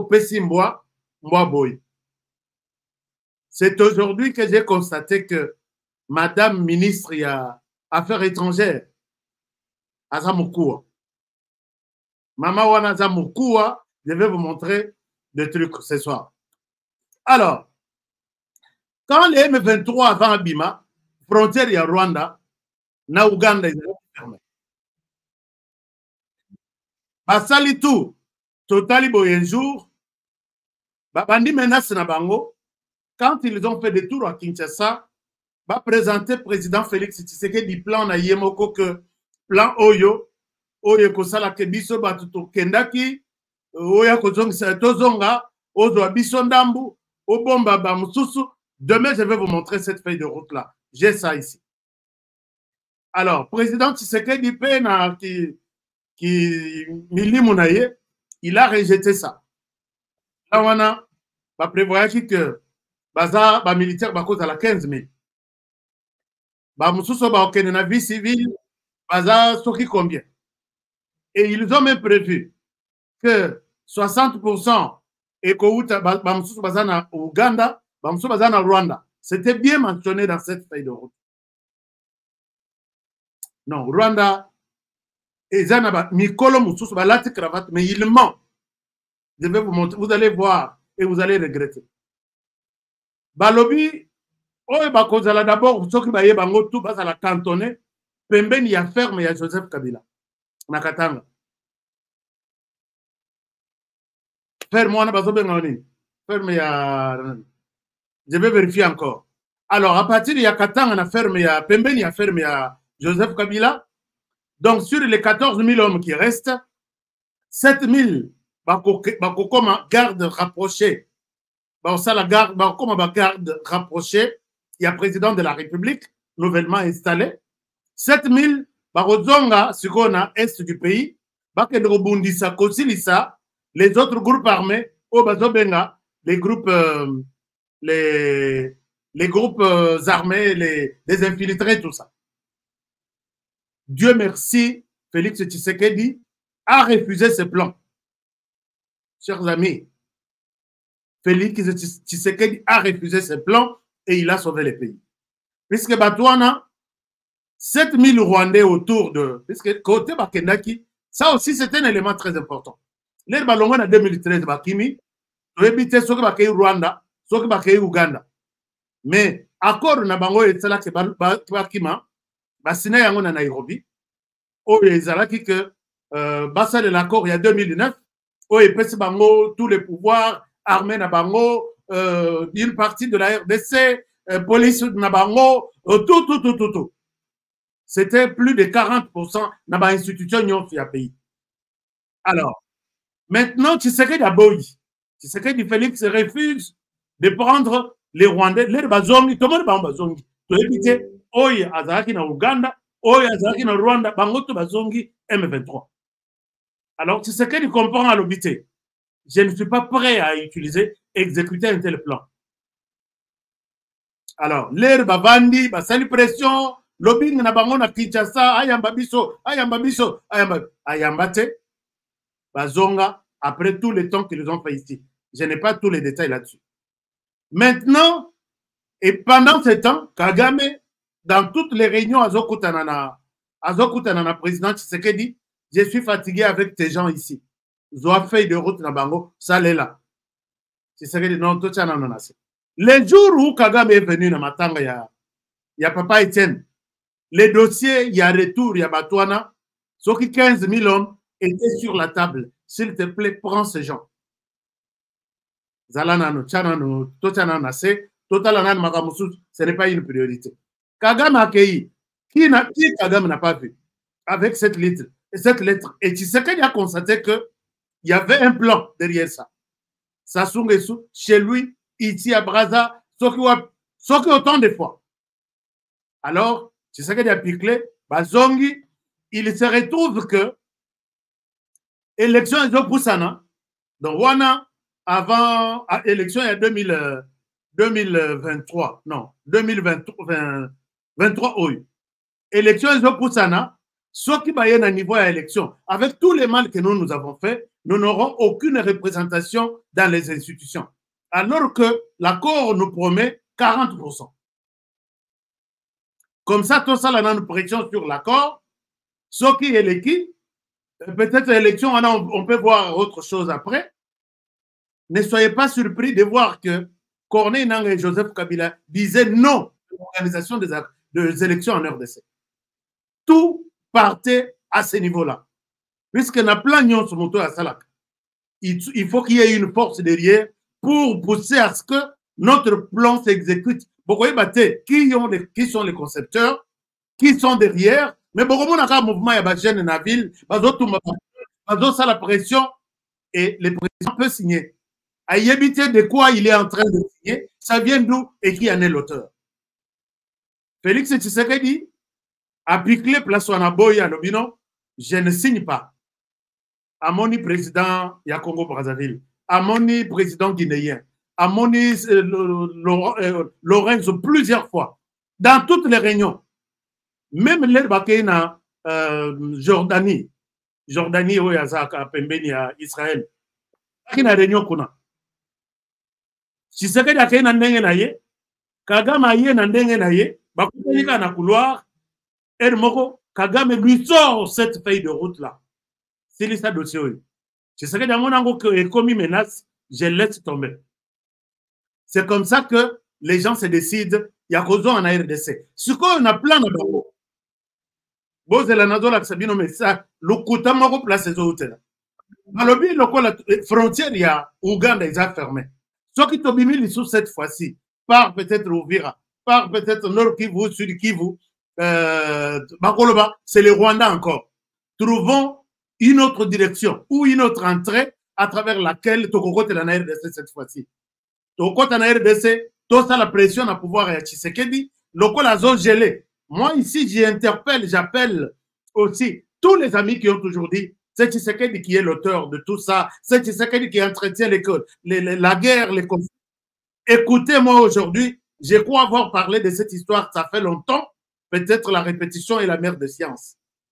c'est aujourd'hui que j'ai constaté que Madame ministre des Affaires étrangères, Azamukua, Maman Wana Azamukua, je vais vous montrer des trucs ce soir. Alors, quand les M vingt-trois avant Abima, frontière à Rwanda, na Ouganda, ils ont fermé. Basali tout, Totali Boyenjour, Bandi menace na bango, quand ils ont fait des tours à Kinshasa, va présenter président Félix Tshisekedi plan na Yemoko que plan Oyo, Oyo Kosala Kebiso Batuto Kendaki, Oya Kozong Tozonga, Ozo Abiso Ndambu, Obomba Bamususu. Demain, je vais vous montrer cette feuille de route-là. J'ai ça ici. Alors, président Tshisekedi Pena qui, qui Mili Mounaye, il a rejeté ça. Là, on a va prévoir que Baza, ba militaire, ba cause à la quinze mille. Ba Mususo, ba okene na vie civile, Baza, soki combien. Et ils ont même prévu que soixante pour cent et que ba Mususo baza na Ouganda, ba Mususo baza na Rwanda. C'était bien mentionné dans cette feuille de route. Non, Rwanda, et Zanaba, Mikolo Mususo, ba lati cravate, mais il ment. Je vais vous montrer, vous allez voir et vous allez regretter. Balobi, oye bakozala d'abord, soki baye bango tout bazala cantonné, pembeni ya ferme ya Joseph Kabila. Nakatanga. Ferme wana bazobenga nini? Ferme ya... Je vais vérifier encore. Alors, à partir de ya Katanga na ferme ya pembeni ya ferme ya Joseph Kabila, donc sur les quatorze mille hommes qui restent, sept mille bako comme garde rapprochée. Bon, ça, la garde, bon, comme la garde rapprochée, il y a président de la République nouvellement installé. sept mille, Barozonga, ce qu'on a, est du pays, Bakedrobundisa, Kosilisa, les autres groupes armés, Obazobenga, les groupes, euh, les, les groupes euh, armés, les, les infiltrés, tout ça. Dieu merci, Félix Tshisekedi a refusé ce plan. Chers amis, Félix Tshisekedi a refusé ce plan et il a sauvé le pays. Puisque Batouana, sept mille Rwandais autour de... Puisque côté Bakendaki, ça aussi c'est un élément très important. Les ballons en deux mille treize, Bakimi, éviter ceux qui bakay Rwanda, ceux qui bakay Uganda. Mais accord na bango et cela que Bakima, Basina yango na Nairobi, où ils ont dit que euh, basa de l'accord il y a deux mille neuf, où ils pèsent bango tous les pouvoirs armés na bango, euh, une partie de la R D C, euh, police na bango, euh, tout, tout, tout, tout, tout. C'était plus de quarante pour cent dans l'institution qui a pays. Alors, maintenant, Tshisekedi a boyi. Tshisekedi Félix refuse de prendre les Rwandais, les Bazongi, tout le monde va en Bazongi. Pour éviter, Oye Azaki na Uganda, Oye Azaki na Rwanda, Bangoto Bazongi, M vingt-trois. Alors, Tshisekedi comprend à l'obité. Je ne suis pas prêt à utiliser, exécuter un tel plan. Alors, l'air Bavandi, Basali pression, lobbying na bango na Kinshasa, ayamba biso, ayamba biso, ayamba, ayamba te, bazonga, après tout le temps qu'ils ont fait ici. Je n'ai pas tous les détails là-dessus. Maintenant, et pendant ce temps, Kagame, dans toutes les réunions à Zokutanana, à Zokutanana, président Tshisekedi, je suis fatigué avec tes gens ici. Ils ont fait de route na bango, ça l'est là. Tshisekedi, non, tout ça n'en a assez. Les jours où Kagame est venu na Matanga, il y a, il y a Papa Etienne. Les dossiers, il y a retour, il y a Batouana. Sauf que quinze mille hommes étaient sur la table. S'il te plaît, prends ces gens. Zalanano, Tchanano, Tochanano, Totalanano, Makamusu, ce n'est pas une priorité. Kagame a accueilli. Qui, qui Kagame n'a pas vu? Avec cette lettre. Et cette lettre. Et Tshisekedi a constaté qu'il y avait un plan derrière ça. Sassou Nguesso, chez lui, ici à Brazza, sauf que autant de fois. Alors, Tshisekedi a piqué, Bazongi, il se retrouve que élection est au Poussana, donc Wana, avant élection il y a deux mille vingt-trois, non, deux mille vingt-trois, oui. Élection est au Poussana, ce qui va y avoir un niveau à élection, avec tous les mal que nous, nous avons fait, nous n'aurons aucune représentation dans les institutions. Alors que l'accord nous promet quarante pour cent. Comme ça, tout ça, là, nous pression sur l'accord. Ce qui est l'équipe, peut-être l'élection, on peut voir autre chose après. Ne soyez pas surpris de voir que Corneille Nangaa et Joseph Kabila disaient non à l'organisation des, des élections en R D C. Tout partait à ce niveau-là. Puisque na plan nyon sur moto à Salak, il faut qu'il y ait une force derrière pour pousser à ce que notre plan s'exécute. Pourquoi qui, ont les, qui sont les concepteurs, qui sont derrière, mais beaucoup de gens mouvement y a des jeunes dans la ville, ils ont la pression et le président peut signer. À y éviter de quoi il est en train de signer, ça vient d'où et qui en est l'auteur. Félix Tshisekedi a piqué place à Naboya Lobino, je ne signe pas. À mon président ya Congo Brazzaville, à mon président guinéen, à Moni euh, Lorenzo plusieurs fois, dans toutes les réunions. Même les Bakena euh, Jordanie, Jordanie, oui, à Pembeni, à Israël, qui n'a réunion qu'on a. Si c'est que y a un ndenge na ye, Kagame a yé na ndenge na ye, Bakoutelika na couloir, et moko, Kagame lui sort cette feuille de route là. C'est l'histoire dossier. Si c'est que y a un commis menace, je laisse tomber. C'est comme ça que les gens se décident. Il y a raison en R D C. Ce qu'on a plein de bango. Bon, c'est la nazo la sabino mais ça, le kouta moko place les autres. Malobi, la frontière, il y a Ouganda, ils ont fermé. Ce qui t'obimile sous cette fois-ci, par peut-être Ouvira, par peut-être Nord Kivu, Sud Kivu, euh, Bakoloba, c'est le Rwanda encore. Trouvons une autre direction ou une autre entrée à travers laquelle Tokoko est la R D C cette fois-ci. Tokoko est la R D C, tout ça la pression à pouvoir à Tshisekedi, loko la zone gelée. Moi ici, j'interpelle, j'appelle aussi tous les amis qui ont toujours dit c'est Tshisekedi qui est l'auteur de tout ça, c'est Tshisekedi qui entretient l'école, les, les, la guerre, les conflits. Écoutez-moi aujourd'hui, je crois avoir parlé de cette histoire, ça fait longtemps, peut-être la répétition est la mère des sciences.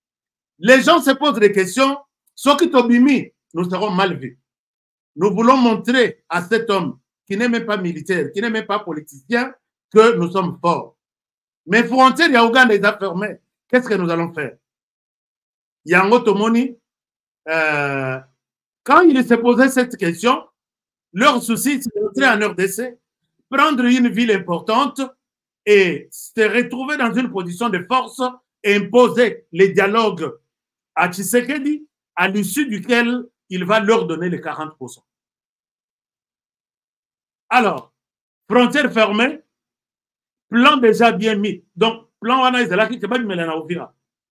Les gens se posent des questions. Ceux qui t'obiment, nous serons mal vus. Nous voulons montrer à cet homme qui n'est même pas militaire, qui n'est même pas politicien, que nous sommes forts. Mais frontières, il y a Ouganda, les a fermées. Qu'est-ce que nous allons faire? Yango Tomoni, euh, quand il s'est posé cette question, leur souci, c'est d'entrer en R D C, prendre une ville importante et se retrouver dans une position de force et imposer les dialogues à Tshisekedi, à l'issue duquel il va leur donner les quarante pour cent. Alors, frontières fermées, plan déjà bien mis. Donc, plan wana ezalaki ke babimela na Uvira.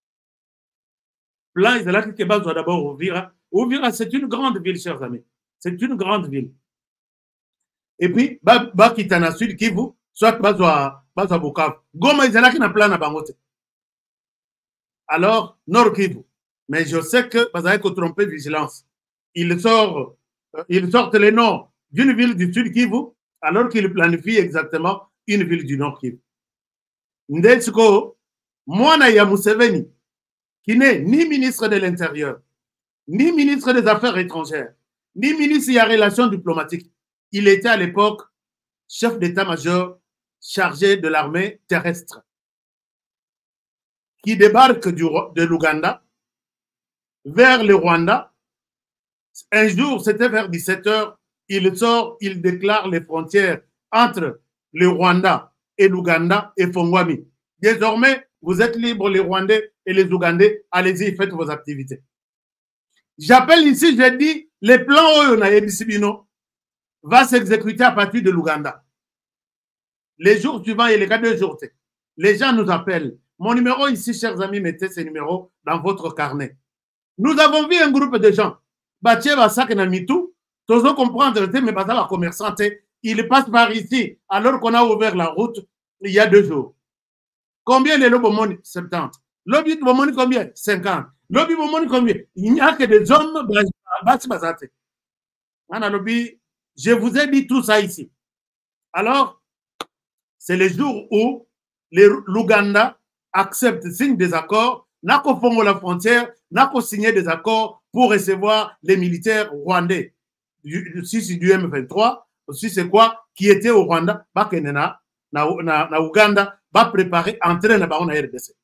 Plan ezalaki ke bazwa d'abord Uvira. Uvira, c'est une grande ville, chers amis. C'est une grande ville. Et puis, bakita na Sud Kivu, soit bazwa bazwa Bukavu. Goma ezalaki na plan na bangote. Alors, Nord Kivu. Mais je sais que vous avez trompé de vigilance. Ils sortent, ils sortent les noms d'une ville du Sud Kivu, alors qu'ils planifient exactement une ville du Nord Kivu. Ndetsuko, Mwana ya Museveni, qui n'est ni ministre de l'Intérieur, ni ministre des Affaires étrangères, ni ministre des Relations diplomatiques. Il était à l'époque chef d'état-major chargé de l'armée terrestre, qui débarque du, de l'Ouganda vers le Rwanda. Un jour, c'était vers dix-sept heures, il sort, il déclare les frontières entre le Rwanda et l'Ouganda et Fongwami. Désormais, vous êtes libres, les Rwandais et les Ougandais, allez-y, faites vos activités. J'appelle ici, je dis, les plans Oyo va s'exécuter à partir de l'Ouganda. Les jours suivants, il y a les cas de jours. Les gens nous appellent. Mon numéro ici, chers amis, mettez ce numéro dans votre carnet. Nous avons vu un groupe de gens. Baché Basak Namitou, tous comprendre, mais Bazala commerçant, il passe par ici, alors qu'on a ouvert la route il y a deux jours. Combien les lobes money? soixante-dix. Lobby de money combien? cinquante. Lobby de money combien? Il n'y a que des hommes Bachi Bazate. Lobby, je vous ai dit tout ça ici. Alors, c'est le jour où l'Ouganda accepte, signe des accords, n'a qu'au fond de la frontière, n'a qu'au signer des accords pour recevoir les militaires rwandais. Si c'est du M vingt-trois, si c'est quoi, qui était au Rwanda, bah na na Ouganda, va préparer, entrer dans la R D C.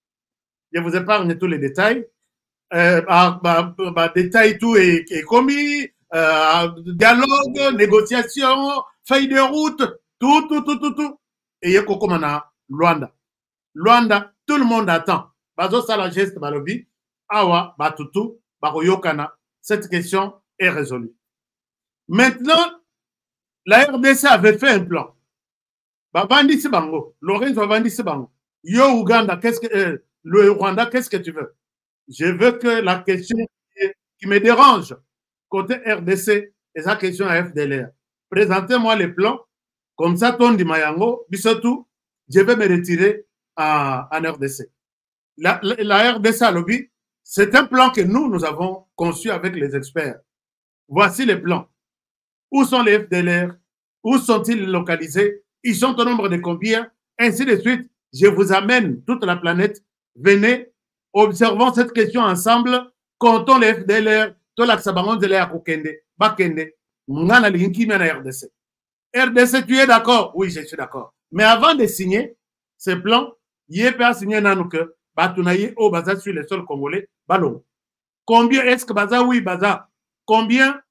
Je vous épargne tous les détails. Euh, bah, bah, bah, détails tout est, est commis, euh, dialogue, négociation, feuille de route, tout, tout, tout, tout, tout. Et il y a comme Luanda. Luanda, tout le monde attend. Bazo sala geste balobi, awa, batutu, baroyokana. Cette question est résolue. Maintenant, la R D C avait fait un plan. Babandi Sibango, Lorenzo Babandi Sibango. Yo Ouganda, qu'est-ce que, euh, le Rwanda, qu'est-ce que tu veux? Je veux que la question qui me dérange, côté R D C, est la question à F D L R. Présentez-moi les plans, comme ça, Tondi Mayango, Bissotou, je vais me retirer en, en R D C. La, la, la R D C à lobby, c'est un plan que nous, nous avons conçu avec les experts. Voici les plans. Où sont les F D L R? Où sont-ils localisés? Ils sont au nombre de combien? Ainsi de suite. Je vous amène toute la planète. Venez, observons cette question ensemble. Comptons les F D L R. Tout l'Aksabangon de l'air Kokende, Bakende, Mungana Linkimi na R D C. R D C, tu es d'accord? Oui, je suis d'accord. Mais avant de signer ce plan, il est pas signé Nanouke, Batunaye, au Baza sur les sols congolais, Ballon. Combien est-ce que Baza? Oui, Baza. Combien?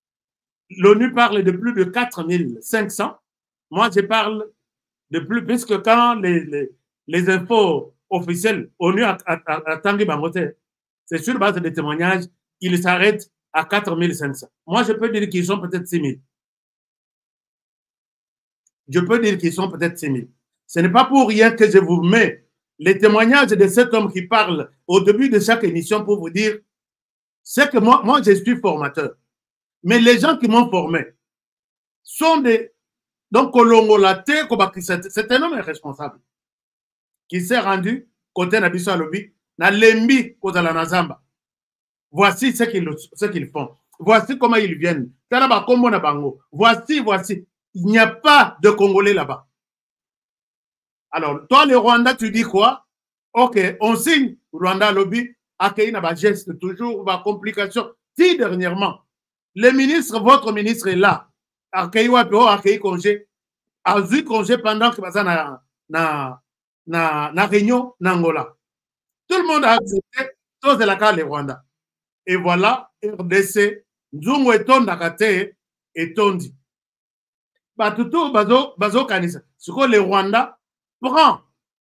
L'ONU parle de plus de quatre mille cinq cents. Moi, je parle de plus, puisque quand les, les, les infos officielles ONU à Tanguy Bangote, c'est sur base de témoignages, ils s'arrêtent à quatre mille cinq cents. Moi, je peux dire qu'ils sont peut-être six mille. Je peux dire qu'ils sont peut-être six mille. Ce n'est pas pour rien que je vous mets les témoignages de cet homme qui parle au début de chaque émission pour vous dire, c'est que moi, moi, je suis formateur. Mais les gens qui m'ont formé sont des... Donc, c'est un homme responsable qui s'est rendu côté Nabiso Alobi, na Lembi, côté la Nazamba. Voici ce qu'ils ce qu'ils font. Voici comment ils viennent. Voici, voici. Il n'y a pas de Congolais là-bas. Alors, toi, le Rwanda, tu dis quoi? Ok, on signe Rwanda Lobby, accueilli na ba geste toujours ba complication. Si dernièrement, le ministre, votre ministre est là, accueilli wapi o accueilli congé, a eu congé pendant que baza na na na na réunion na Angola. Tout le monde a accepté, tous de la carte le Rwanda. Et voilà, R D C, Nzungu etondaka te etondi. Batutu bazo bazo kanisa. Ce que le Rwanda prend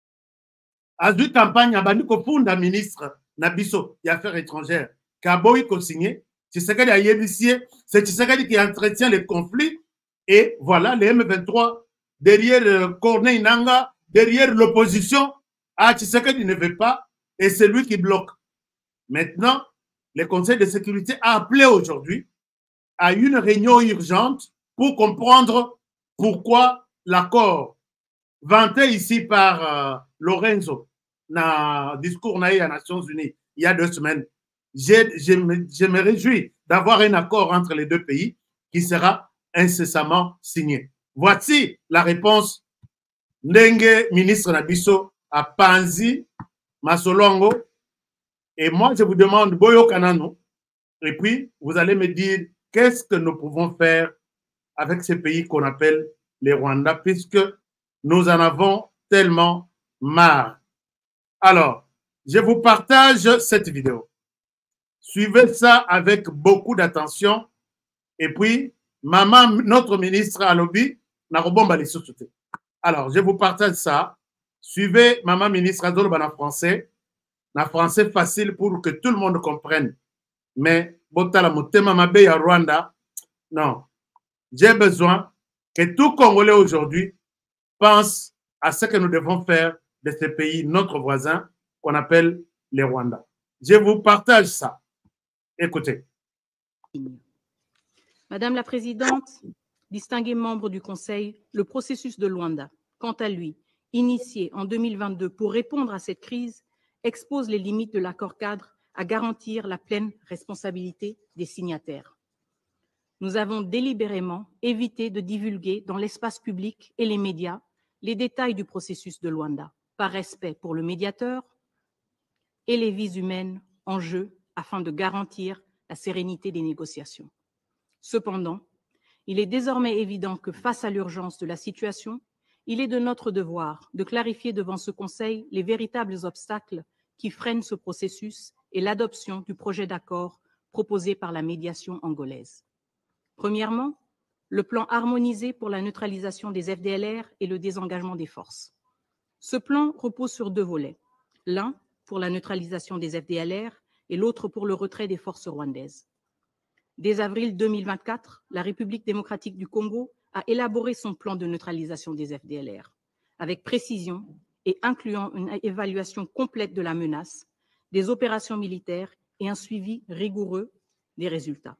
a eu campagne à bandi kofunda ministre Nabiso des Affaires étrangères. Kaboy ko signé. Tshisekedi a yébissié. C'est Tshisekedi qui entretient les conflits. Et voilà, les M vingt-trois, derrière Corneille Nanga, derrière l'opposition, ah, Tshisekedi ne veut pas. Et c'est lui qui bloque. Maintenant, le Conseil de sécurité a appelé aujourd'hui à une réunion urgente pour comprendre pourquoi l'accord vanté ici par euh, Lorenzo dans le discours des Nations Unies il y a deux semaines. Je, je, me, je me réjouis d'avoir un accord entre les deux pays qui sera incessamment signé. Voici la réponse Ndenge, ministre Nabiso, à Panzi, Masolongo. Et moi, je vous demande, Boyo Kanano, et puis vous allez me dire qu'est-ce que nous pouvons faire avec ces pays qu'on appelle les Rwandais, puisque nous en avons tellement marre. Alors, je vous partage cette vidéo. Suivez ça avec beaucoup d'attention. Et puis, maman, notre ministre à lobby, n'a pas les sociétés. Alors, je vous partage ça. Suivez maman ministre à en français. En français facile pour que tout le monde comprenne. Mais, Botala Motema Mabe à Rwanda, non. J'ai besoin que tout Congolais aujourd'hui pense à ce que nous devons faire de ce pays, notre voisin, qu'on appelle les Rwandais. Je vous partage ça. Écoutez. Madame la Présidente, distingués membres du Conseil, le processus de Luanda, quant à lui, initié en deux mille vingt-deux pour répondre à cette crise, expose les limites de l'accord cadre à garantir la pleine responsabilité des signataires. Nous avons délibérément évité de divulguer dans l'espace public et les médias les détails du processus de Luanda, par respect pour le médiateur et les vies humaines en jeu afin de garantir la sérénité des négociations. Cependant, il est désormais évident que face à l'urgence de la situation, il est de notre devoir de clarifier devant ce Conseil les véritables obstacles qui freinent ce processus et l'adoption du projet d'accord proposé par la médiation angolaise. Premièrement, le plan harmonisé pour la neutralisation des F D L R et le désengagement des forces. Ce plan repose sur deux volets, l'un pour la neutralisation des F D L R et l'autre pour le retrait des forces rwandaises. Dès avril deux mille vingt-quatre, la République démocratique du Congo a élaboré son plan de neutralisation des F D L R, avec précision et incluant une évaluation complète de la menace, des opérations militaires et un suivi rigoureux des résultats.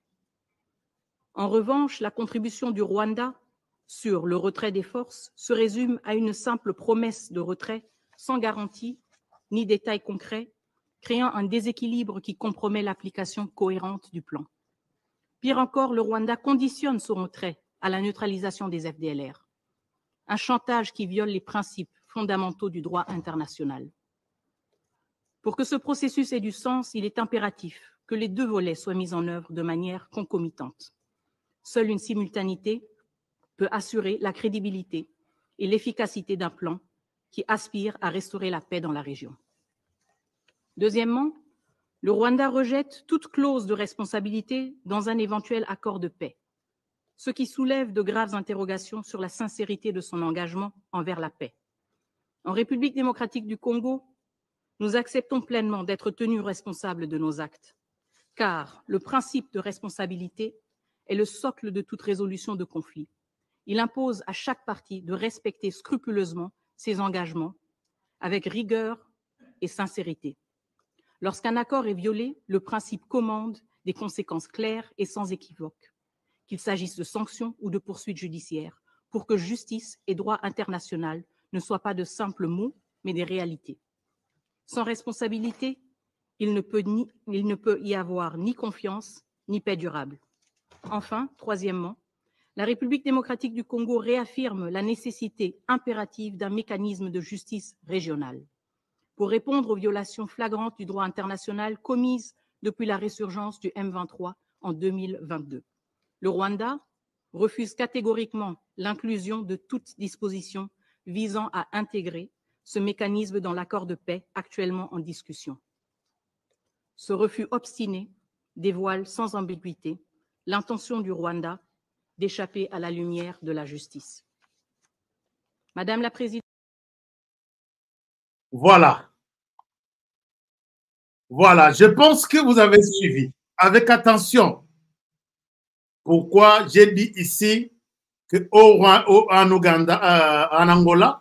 En revanche, la contribution du Rwanda sur le retrait des forces se résume à une simple promesse de retrait sans garantie ni détails concrets, créant un déséquilibre qui compromet l'application cohérente du plan. Pire encore, le Rwanda conditionne son retrait à la neutralisation des F D L R, un chantage qui viole les principes fondamentaux du droit international. Pour que ce processus ait du sens, il est impératif que les deux volets soient mis en œuvre de manière concomitante. Seule une simultanéité peut assurer la crédibilité et l'efficacité d'un plan qui aspire à restaurer la paix dans la région. Deuxièmement, le Rwanda rejette toute clause de responsabilité dans un éventuel accord de paix, ce qui soulève de graves interrogations sur la sincérité de son engagement envers la paix. En République démocratique du Congo, nous acceptons pleinement d'être tenus responsables de nos actes, car le principe de responsabilité est le socle de toute résolution de conflit. Il impose à chaque partie de respecter scrupuleusement ses engagements avec rigueur et sincérité. Lorsqu'un accord est violé, le principe commande des conséquences claires et sans équivoque, qu'il s'agisse de sanctions ou de poursuites judiciaires, pour que justice et droit international ne soient pas de simples mots, mais des réalités. Sans responsabilité, il ne peut, ni, il ne peut y avoir ni confiance, ni paix durable. Enfin, troisièmement, la République démocratique du Congo réaffirme la nécessité impérative d'un mécanisme de justice régionale. pour répondre aux violations flagrantes du droit international commises depuis la résurgence du M vingt-trois en deux mille vingt-deux. Le Rwanda refuse catégoriquement l'inclusion de toute disposition visant à intégrer ce mécanisme dans l'accord de paix actuellement en discussion. Ce refus obstiné dévoile sans ambiguïté l'intention du Rwanda d'échapper à la lumière de la justice. Madame la Présidente. Voilà. Voilà, je pense que vous avez suivi avec attention pourquoi j'ai dit ici que au, au, en Ouganda, euh, en Angola,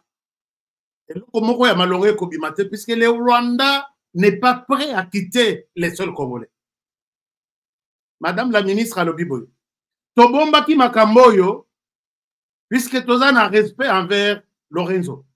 puisque le Rwanda n'est pas prêt à quitter les sols congolais. Madame la ministre Alobiboyo, Tobomba ki makamboyo, puisque tozan a respect envers Lorenzo.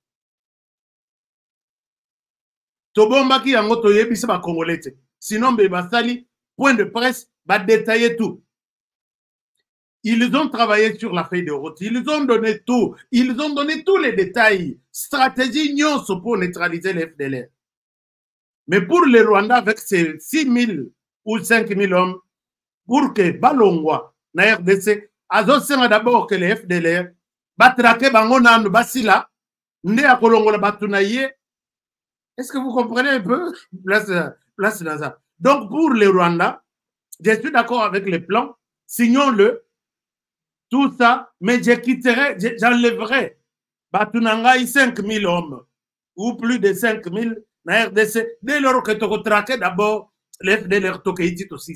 Tobomba ki yango toyebisa ba congolais. Sinon, be basali, point de presse, va détailler tout. Ils ont travaillé sur la feuille de route, ils ont donné tout, ils ont donné tous les détails, stratégie nyonso pour neutraliser les F D L R. Mais pour le Rwanda, avec ses six mille ou cinq mille hommes, pour que Balongwa, na R D C, azosenga d'abord que les F D L R, batrake bangona no basila, nde akolongola batunaye. Est-ce que vous comprenez un peu? Place, place dans ça. Donc pour le Rwanda, je suis d'accord avec les plans, signons-le, tout ça, mais je quitterai, j'enlèverai Batunangaï cinq mille hommes, ou plus de cinq mille na R D C, dès lors que tu as traqué d'abord les F D L R Tokeïti aussi.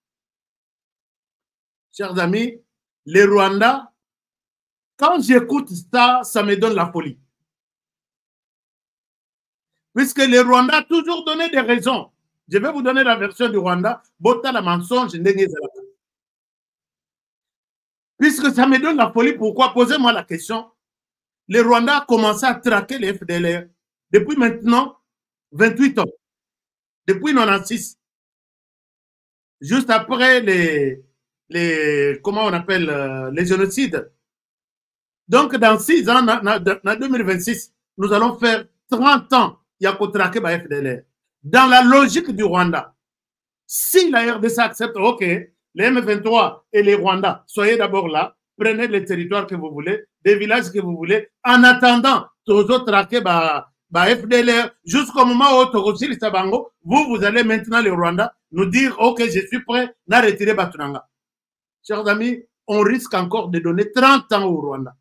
Chers amis, les Rwandais, quand j'écoute ça, ça me donne la folie. Puisque les Rwandais ont toujours donné des raisons. Je vais vous donner la version du Rwanda. Bota la mensonge, puisque ça me donne la folie, pourquoi? Posez-moi la question. Les Rwandais ont commencé à traquer les F D L R depuis maintenant vingt-huit ans. Depuis quatre-vingt-seize. Juste après les, les comment on appelle, euh, les génocides. Donc, dans six ans, en deux mille vingt-six, nous allons faire trente ans. Il y a qu'à traquer les F D L R. Dans la logique du Rwanda, si la R D C accepte, ok, les M vingt-trois et les Rwandais, soyez d'abord là, prenez les territoires que vous voulez, des villages que vous voulez, en attendant, tous autres traquer les F D L R, jusqu'au moment où Togosil Sabango, vous, vous allez maintenant, les Rwandais, nous dire, ok, je suis prêt à retirer Batunanga. Chers amis, on risque encore de donner trente ans au Rwanda.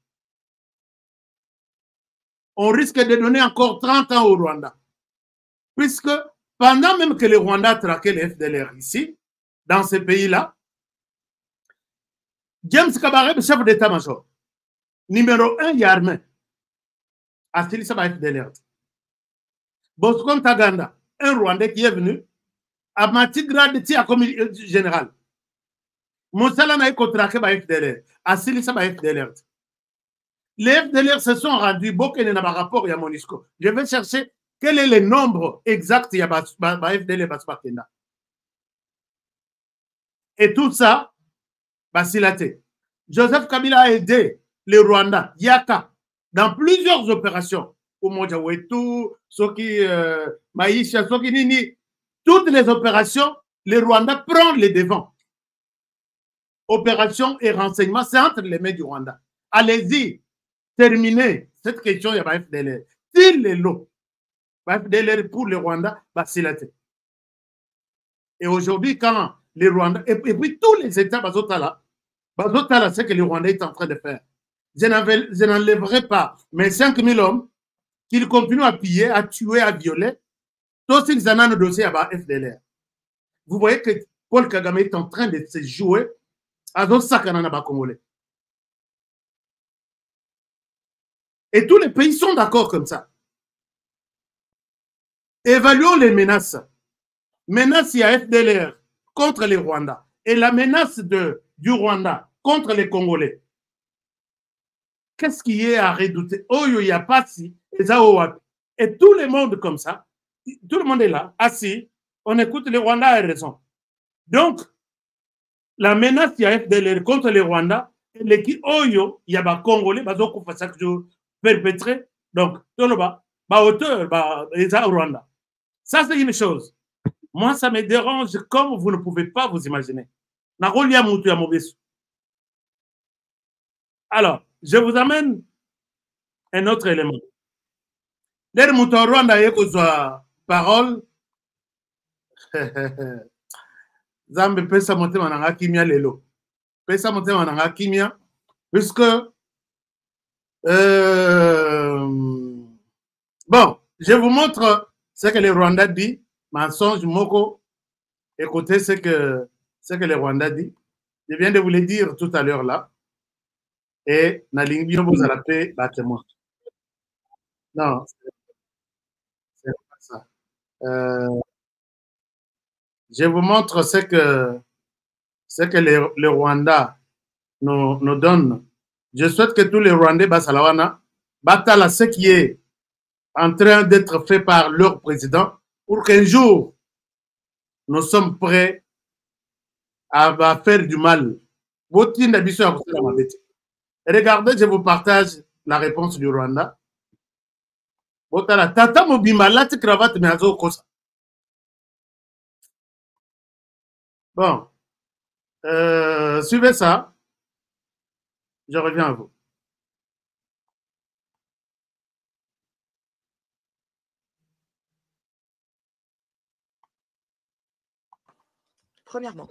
On risque de donner encore trente ans au Rwanda. Puisque pendant même que les Rwandais a traqué les F D L R ici, dans ces pays-là, James Kabarebe, chef d'état-major, numéro un, il y a armé. A Silisa F D L R. Bosco Ntaganda, un Rwandais qui est venu, à Matigrade, tia comme général. Moussala n'a pas traqué F D L R. A Silisa F D L R. Les F D L R se sont rendus, beaucoup de rapport, il y a Monisco. Je vais chercher quel est le nombre exact il y a F D L R. Et tout ça, Basilaté. Joseph Kabila a aidé les Rwandais, Yaka, dans plusieurs opérations. Umojawetu, Soki, euh, Maïcha, Soki Nini. Toutes les opérations, les Rwandais prennent les devants. Opération et renseignement, c'est entre les mains du Rwanda. Allez-y, terminez cette question, il y a F D L R. S'il est lot, F D L R pour les Rwandais, Basilaté. Et aujourd'hui, quand les Rwandais, et, et puis tous les États, Bazotala, Bazotala, c'est que les Rwandais sont en train de faire. Je n'enlèverai pas mes cinq mille hommes qu'ils continuent à piller, à tuer, à violer. Tous ils en ont un dossier à F D L R. Vous voyez que Paul Kagame est en train de se jouer à d'autres sacanana congolais. Et tous les pays sont d'accord comme ça. Évaluons les menaces. Menace, il y a F D L R contre les Rwandais. Et la menace de, du Rwanda contre les Congolais. Qu'est-ce qui est à redouter? Oh, il n'y a pas si. Et tout le monde comme ça, tout le monde est là, assis, on écoute les Rwandais à raison. Donc, la menace, il y a F D L R contre les Rwandais, et l'équipe Oyo, il y a des Congolais, ils ont chaque jour perpétré. Donc, tout le bas, bah, hauteur, bah, les Rwandais. Ça, c'est une chose. Moi, ça me dérange comme vous ne pouvez pas vous imaginer. Alors, je vous amène un autre élément. Dès que je Rwanda a parole, Zambe pesa motema nanga kimia lelo. Pesa motema nanga kimia, puisque euh, bon, je vous montre ce que les Rwandais dit, mensonge moko. Écoutez ce que ce que les Rwandais dit. Je viens de vous le dire tout à l'heure là. Et Nalingi vous a la paix, battez-moi. Non, c'est pas ça. Euh, je vous montre ce que ce que les, les Rwandais nous, nous donnent. Je souhaite que tous les Rwandais Basalawana battent ce qui est en train d'être fait par leur président pour qu'un jour nous sommes prêts à, à faire du mal. Regardez, je vous partage la réponse du Rwanda. Tata mobimba lati cravate mais azo kosa. Bon, euh, suivez ça. Je reviens à vous. Premièrement,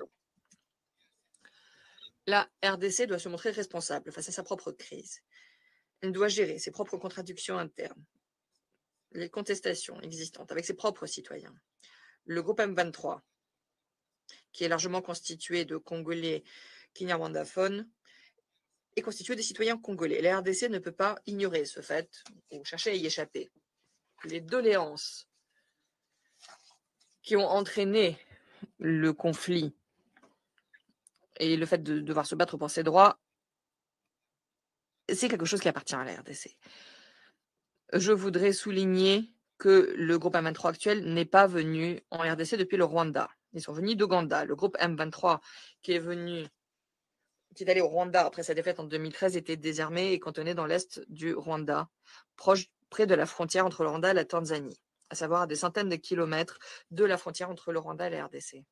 la R D C doit se montrer responsable face à sa propre crise. Elle doit gérer ses propres contradictions internes, les contestations existantes avec ses propres citoyens. Le groupe M vingt-trois, qui est largement constitué de Congolais kinyarwandaphones, est constitué des citoyens congolais. La R D C ne peut pas ignorer ce fait ou chercher à y échapper. Les doléances qui ont entraîné le conflit et le fait de devoir se battre pour ses droits, c'est quelque chose qui appartient à la R D C. Je voudrais souligner que le groupe M vingt-trois actuel n'est pas venu en R D C depuis le Rwanda. Ils sont venus d'Ouganda. Le groupe M vingt-trois qui est venu, qui est allé au Rwanda après sa défaite en deux mille treize, était désarmé et cantonné dans l'est du Rwanda, proche, près de la frontière entre le Rwanda et la Tanzanie, à savoir à des centaines de kilomètres de la frontière entre le Rwanda et la R D C.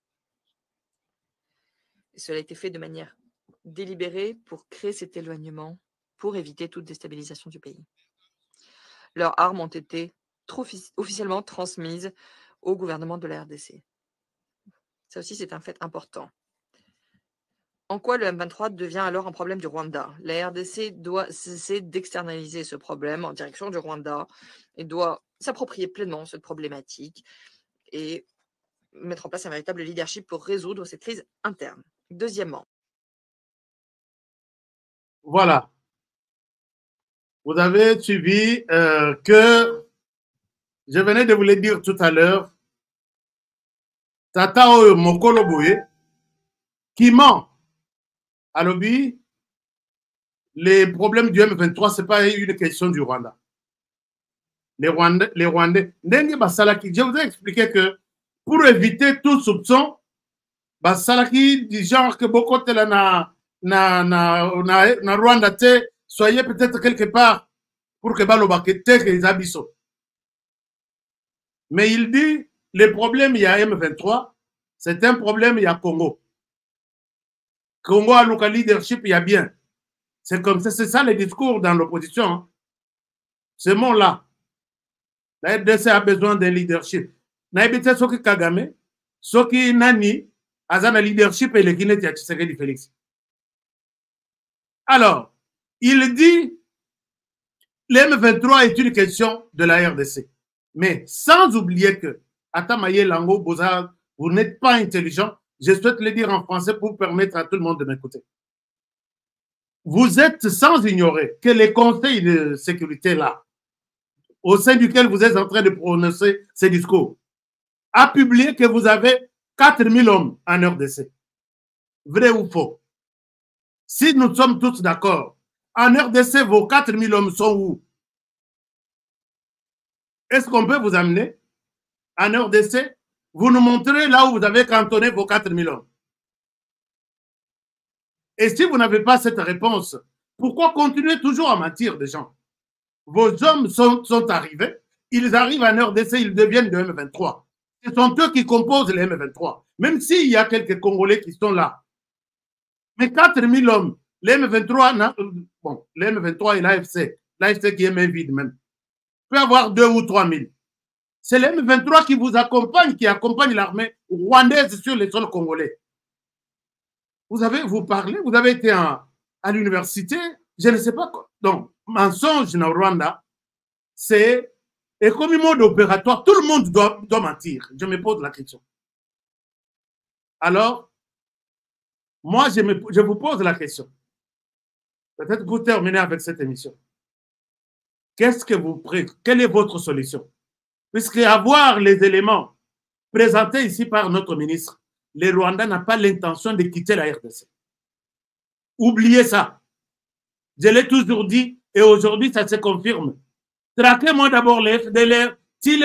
Et cela a été fait de manière délibérée pour créer cet éloignement, pour éviter toute déstabilisation du pays. Leurs armes ont été officiellement transmises au gouvernement de la R D C. Ça aussi, c'est un fait important. En quoi le M vingt-trois devient alors un problème du Rwanda? La R D C doit cesser d'externaliser ce problème en direction du Rwanda et doit s'approprier pleinement cette problématique et mettre en place un véritable leadership pour résoudre cette crise interne. Deuxièmement. Voilà. Vous avez suivi euh, que je venais de vous le dire tout à l'heure. Tata Oyo Mokolo Boye qui ment. À l'objet, les problèmes du M vingt-trois, ce n'est pas une question du Rwanda. Les Rwandais, les Rwandais, je vous ai expliqué que pour éviter tout soupçon, Basalaki du genre que beaucoup de la na na na na na Rwanda te soyez peut-être quelque part pour que balobakete que les abisso. Mais il dit le problème il y a M vingt-trois, c'est un problème il y a Congo. Congo a le leadership il y a bien. C'est comme ça, c'est ça le discours dans l'opposition. Hein. Ce mot-là, la R D C a besoin d'un leadership. Naibite soki Kagame, soki nani azana leadership et le Guinée de Tshisekedi Félix. Alors, il dit le M vingt-trois est une question de la R D C. Mais sans oublier que, Atamaye Lango Boza, vous n'êtes pas intelligent, je souhaite le dire en français pour permettre à tout le monde de m'écouter. Vous êtes sans ignorer que les conseils de sécurité là, au sein duquel vous êtes en train de prononcer ces discours, a publié que vous avez quatre mille hommes en R D C. Vrai ou faux? Si nous sommes tous d'accord, en R D C, vos quatre mille hommes sont où? Est-ce qu'on peut vous amener en R D C? Vous nous montrez là où vous avez cantonné vos quatre mille hommes. Et si vous n'avez pas cette réponse, pourquoi continuer toujours à mentir des gens? Vos hommes sont, sont arrivés ils arrivent en R D C, ils deviennent de M vingt-trois. Ce sont eux qui composent les M vingt-trois. Même s'il y a quelques Congolais qui sont là. Mais quatre mille hommes, les M vingt-trois, bon, les M vingt-trois et l'A F C, l'A F C qui est main vide même, peut avoir deux ou trois mille. C'est les M vingt-trois qui vous accompagnent, qui accompagnent l'armée rwandaise sur les sols congolais. Vous avez, vous parlez, vous avez été en, à l'université, je ne sais pas quoi. Donc, mensonge dans Rwanda, c'est et comme un mode opératoire, tout le monde doit, doit mentir. Je me pose la question. Alors, moi, je, me, je vous pose la question. Peut-être que vous terminez avec cette émission. Qu'est-ce que vous prenez? Quelle est votre solution? Puisque avoir les éléments présentés ici par notre ministre, le Rwanda n'a pas l'intention de quitter la R D C. Oubliez ça. Je l'ai toujours dit et aujourd'hui, ça se confirme. Traquez-moi d'abord les F D L R. Si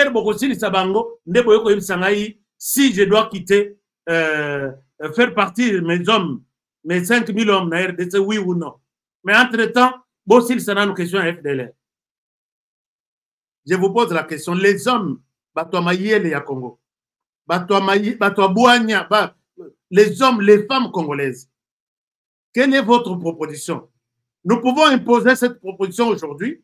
je dois quitter, euh, faire partie de mes hommes, mes cinq mille hommes na R D C, oui ou non. Mais entre-temps, bon, s'il sera une question à F D L R. Je vous pose la question. Les hommes, les Congo, les hommes, les femmes congolaises, quelle est votre proposition? Nous pouvons imposer cette proposition aujourd'hui.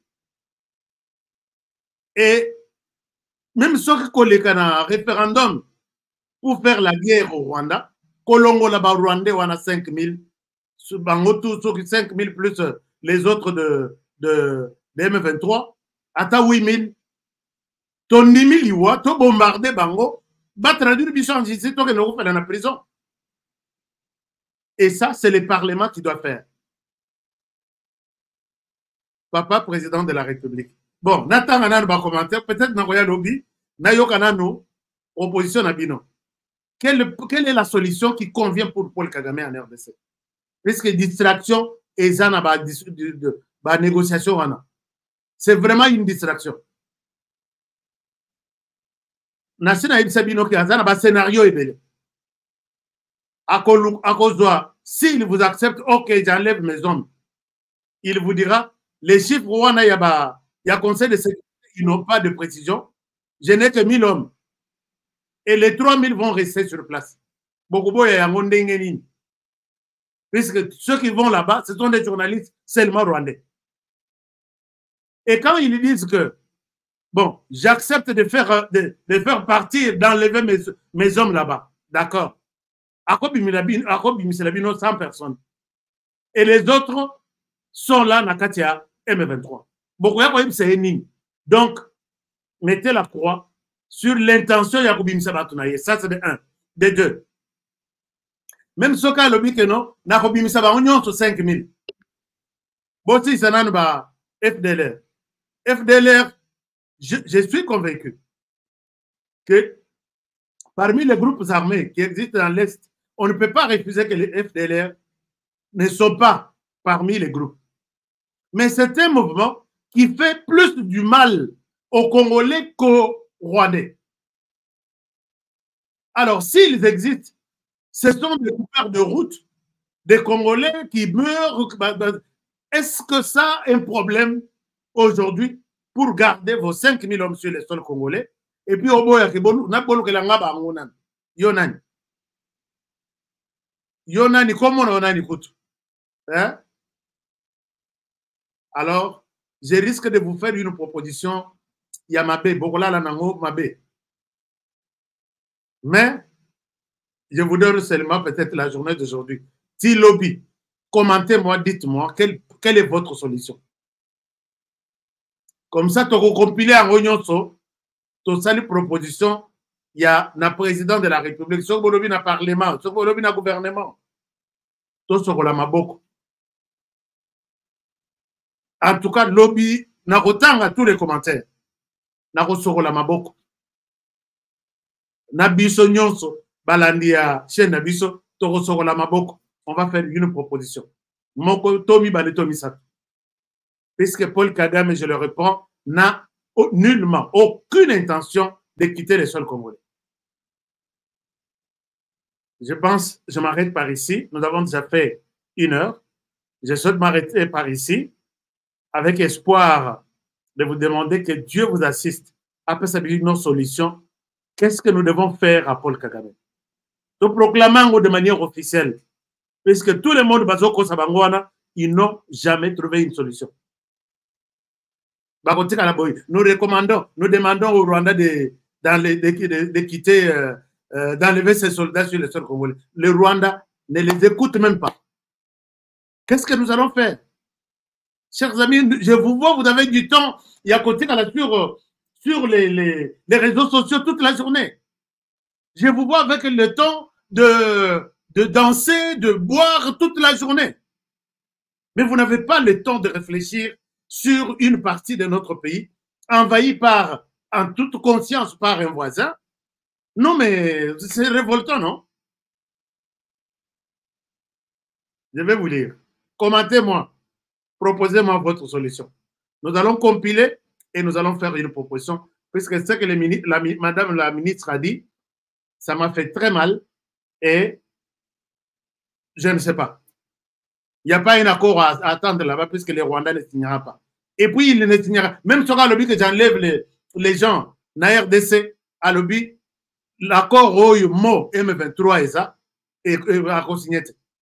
Et même ceux qui ont un référendum pour faire la guerre au Rwanda, Kolongo là-bas, Rwandais, on a cinq mille, cinq mille plus les autres de, de, de M vingt-trois, à huit mille. Ton dix mille, tu as bombardé Bango, tu as traduit le bichon ici, tu as fait dans la prison. Et ça, c'est le Parlement qui doit faire. Papa, président de la République. Bon, Nathan a un commentaire, peut-être dans le lobby, Nayo Kanano, opposition à Bino. Quelle, quelle est la solution qui convient pour Paul Kagame en R D C? Puisque distraction et ça n'a pas de négociation. C'est vraiment une distraction. Nassina Ibsabino qui a un scénario ébélé. À cause de s'il vous accepte, ok, j'enlève mes hommes. Il vous dira, les chiffres Rwanda, il y a Il y a conseil de sécurité, ils n'ont pas de précision. Je n'ai que mille hommes. Et les trois mille vont rester sur place. Puisque ceux qui vont là-bas, ce sont des journalistes seulement rwandais. Et quand ils disent que, bon, j'accepte de faire, de, de faire partir, d'enlever mes, mes hommes là-bas. D'accord. À quoi cent personnes. Et les autres sont là, Nakatia, M vingt-trois. Donc, mettez la croix sur l'intention de Yacoubim Sabatunaye. Ça, c'est de un. De deux. Même ce cas, le que non, Yacoubim Sabatunaye, sur cinq mille. Bon, si ça n'a pas F D L R. F D L R, je, je suis convaincu que parmi les groupes armés qui existent dans l'Est, on ne peut pas refuser que les F D L R ne sont pas parmi les groupes. Mais c'est un mouvement qui fait plus du mal aux Congolais qu'aux Rwandais. Alors, s'ils existent, ce sont des coupeurs de route, des Congolais qui meurent. Est-ce que ça a un problème aujourd'hui pour garder vos cinq mille hommes sur les sols congolais? Et puis, au bout de Yonani. Yonani, comment on a écouté? Hein? Alors, je risque de vous faire une proposition. Yamabe, Bokola Lanango, Mabe. Mais, je vous donne seulement peut-être la journée d'aujourd'hui. Si lobby, commentez-moi, dites-moi, quelle, quelle est votre solution? Comme ça, tu as compilé en Ognonso, tu as une proposition, il y a un président de la République, ce que na parlement, ce que na gouvernement. Tout ce que la beaucoup. En tout cas, lobby, n'a autant à tous les commentaires. N'a reçu la maboko. N'a biso nyonso, balandia, chaîne n'a biso, to reçu la maboko. On va faire une proposition. Moko Tomi Baletomi Sato. Puisque Paul Kagame, je le réponds, n'a nullement aucune intention de quitter les sols congolais. Je pense, je m'arrête par ici. Nous avons déjà fait une heure. Je souhaite m'arrêter par ici avec espoir de vous demander que Dieu vous assiste après ça, nos solutions. Qu'est-ce que nous devons faire à Paul Kagame? Nous proclamons de manière officielle, puisque tout le monde, ils n'ont jamais trouvé une solution. Nous recommandons, nous demandons au Rwanda de, de, de, de quitter, euh, euh, d'enlever ses soldats sur le sol congolais. Le Rwanda ne les écoute même pas. Qu'est-ce que nous allons faire? Chers amis, je vous vois, vous avez du temps. Il y a côté sur, sur les, les, les réseaux sociaux toute la journée. Je vous vois avec le temps de, de danser, de boire toute la journée. Mais vous n'avez pas le temps de réfléchir sur une partie de notre pays, envahi par, en toute conscience par un voisin. Non, mais c'est révoltant, non? Je vais vous lire. Commentez-moi. Proposez-moi votre solution. Nous allons compiler et nous allons faire une proposition, puisque ce que les la, Madame la ministre a dit, ça m'a fait très mal et je ne sais pas. Il n'y a pas un accord à, à attendre là-bas puisque les Rwandais ne signera pas. Et puis, il ne signera. Même sur le lobby que j'enlève les, les gens, na R D C, à lobby, l'accord au mot M vingt-trois et ça, et, et à consigner.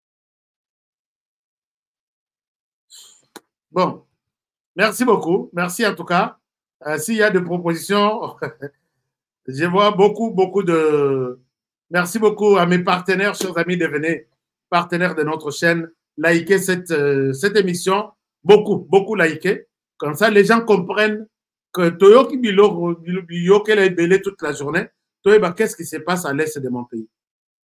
Bon, merci beaucoup. Merci en tout cas. Euh, S'il y a des propositions, je vois beaucoup, beaucoup de... Merci beaucoup à mes partenaires, chers amis, devenez partenaires de notre chaîne. Likez cette, euh, cette émission. Beaucoup, beaucoup likez. Comme ça, les gens comprennent que Toyoki Bilo, Bilo, qu'elle est belée toute la journée. Toyoba, qu'est-ce qui se passe à l'est de mon pays?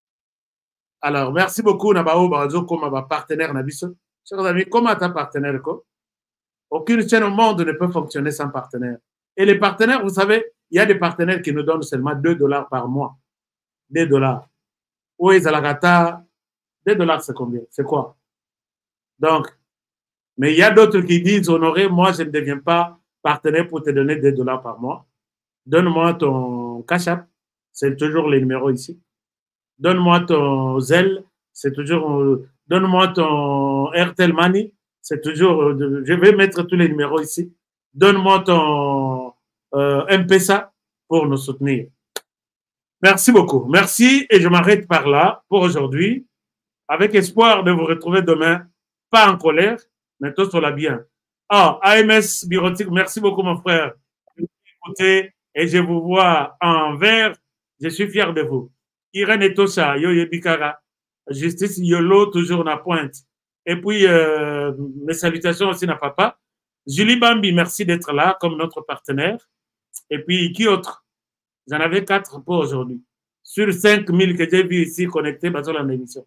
Alors, merci beaucoup, Nabao Barazo, comme ma partenaire Nabiso. Chers amis, comment ta partenaire, quoi? Aucune chaîne au monde ne peut fonctionner sans partenaire. Et les partenaires, vous savez, il y a des partenaires qui nous donnent seulement deux dollars par mois. deux dollars. Oui, Zalagata, deux dollars, c'est combien? C'est quoi? Donc, mais il y a d'autres qui disent, Honoré, moi, je ne deviens pas partenaire pour te donner deux dollars par mois. Donne-moi ton Cash App, c'est toujours le numéro ici. Donne-moi ton Zelle, c'est toujours... Donne-moi ton Airtel Money, c'est toujours... Je vais mettre tous les numéros ici. Donne-moi ton euh, M P S A pour nous soutenir. Merci beaucoup. Merci et je m'arrête par là pour aujourd'hui, avec espoir de vous retrouver demain, pas en colère, mais tout sur la bien. Ah, A M S Bureautique, merci beaucoup mon frère. Écoutez, et je vous vois en vert, je suis fier de vous. Irène Etosha, Yoye Bikara, Justice Yolo, toujours na pointe. Et puis, euh, mes salutations aussi à papa. Julie Bambi, merci d'être là comme notre partenaire. Et puis, qui autre? J'en avais quatre pour aujourd'hui. Sur cinq mille que j'ai vu ici connectés sur la émission.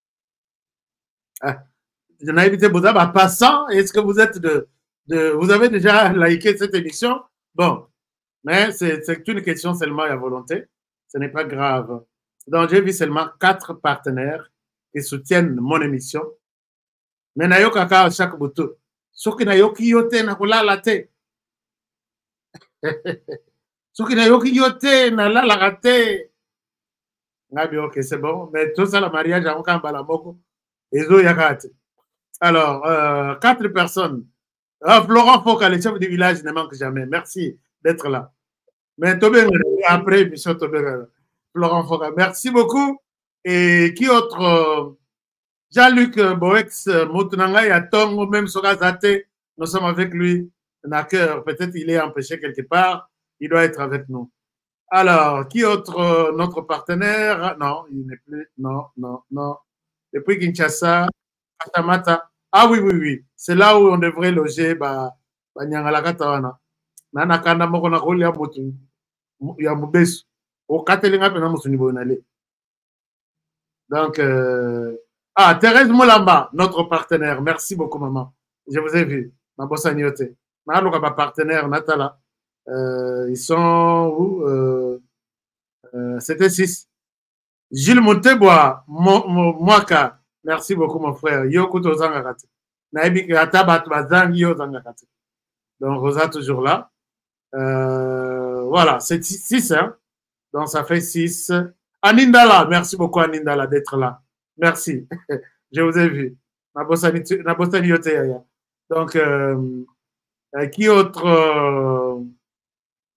Ah, j'en ai invité Boudaba passant. Est-ce que vous êtes de, de. Vous avez déjà liké cette émission? Bon. Mais c'est une question seulement à volonté. Ce n'est pas grave. Donc, j'ai vu seulement quatre partenaires qui soutiennent mon émission. Mais nayo kaka chaque bouton. Soki nayo kiyote na kulala te. Soki nayo kiyote na lala rate. Ngabi ok, c'est bon. Mais tout ça, le mariage, à Mokamba la Moko. Ezo yakate. Alors, euh, quatre personnes. Ah, Florent Foka, le chef du village, ne manque jamais. Merci d'être là. Mais Tobé, après, émission Tobé, Florent Foka. Merci beaucoup. Et qui autre? euh, Jean-Luc Boex, Moutunanga, Yatongo, même Sogazate, nous sommes avec lui. Peut-être il est empêché quelque part. Il doit être avec nous. Alors, qui autre? euh, Notre partenaire? Non, il n'est plus. Non, non, non. Depuis Kinshasa, Katamata. Ah oui, oui, oui. C'est là où on devrait loger. Bah, bah, Nyangalakatawana. Nana Kanda Mokona Roli ya Mutu. Ya Mubesu. Au Katelinga Pena Musunibo Nale. Donc, euh... ah, Thérèse Moulamba, notre partenaire. Merci beaucoup, maman. Je vous ai vu. Ma bossa niote. Ma partenaire, Natala. Euh, ils sont où? Euh, euh, C'était six. Gilles Montebois, Mwaka. Merci beaucoup, mon frère. Yoko Tozangakate. Naibik Atabat Bazang Yo Zangakate. Donc, Rosa toujours là. Euh, voilà, c'est six, hein. Donc, ça fait six. Anindala, merci beaucoup, Anindala, d'être là. Merci. Je vous ai vu. Nabosani Yote. Donc, euh, qui autre? Euh,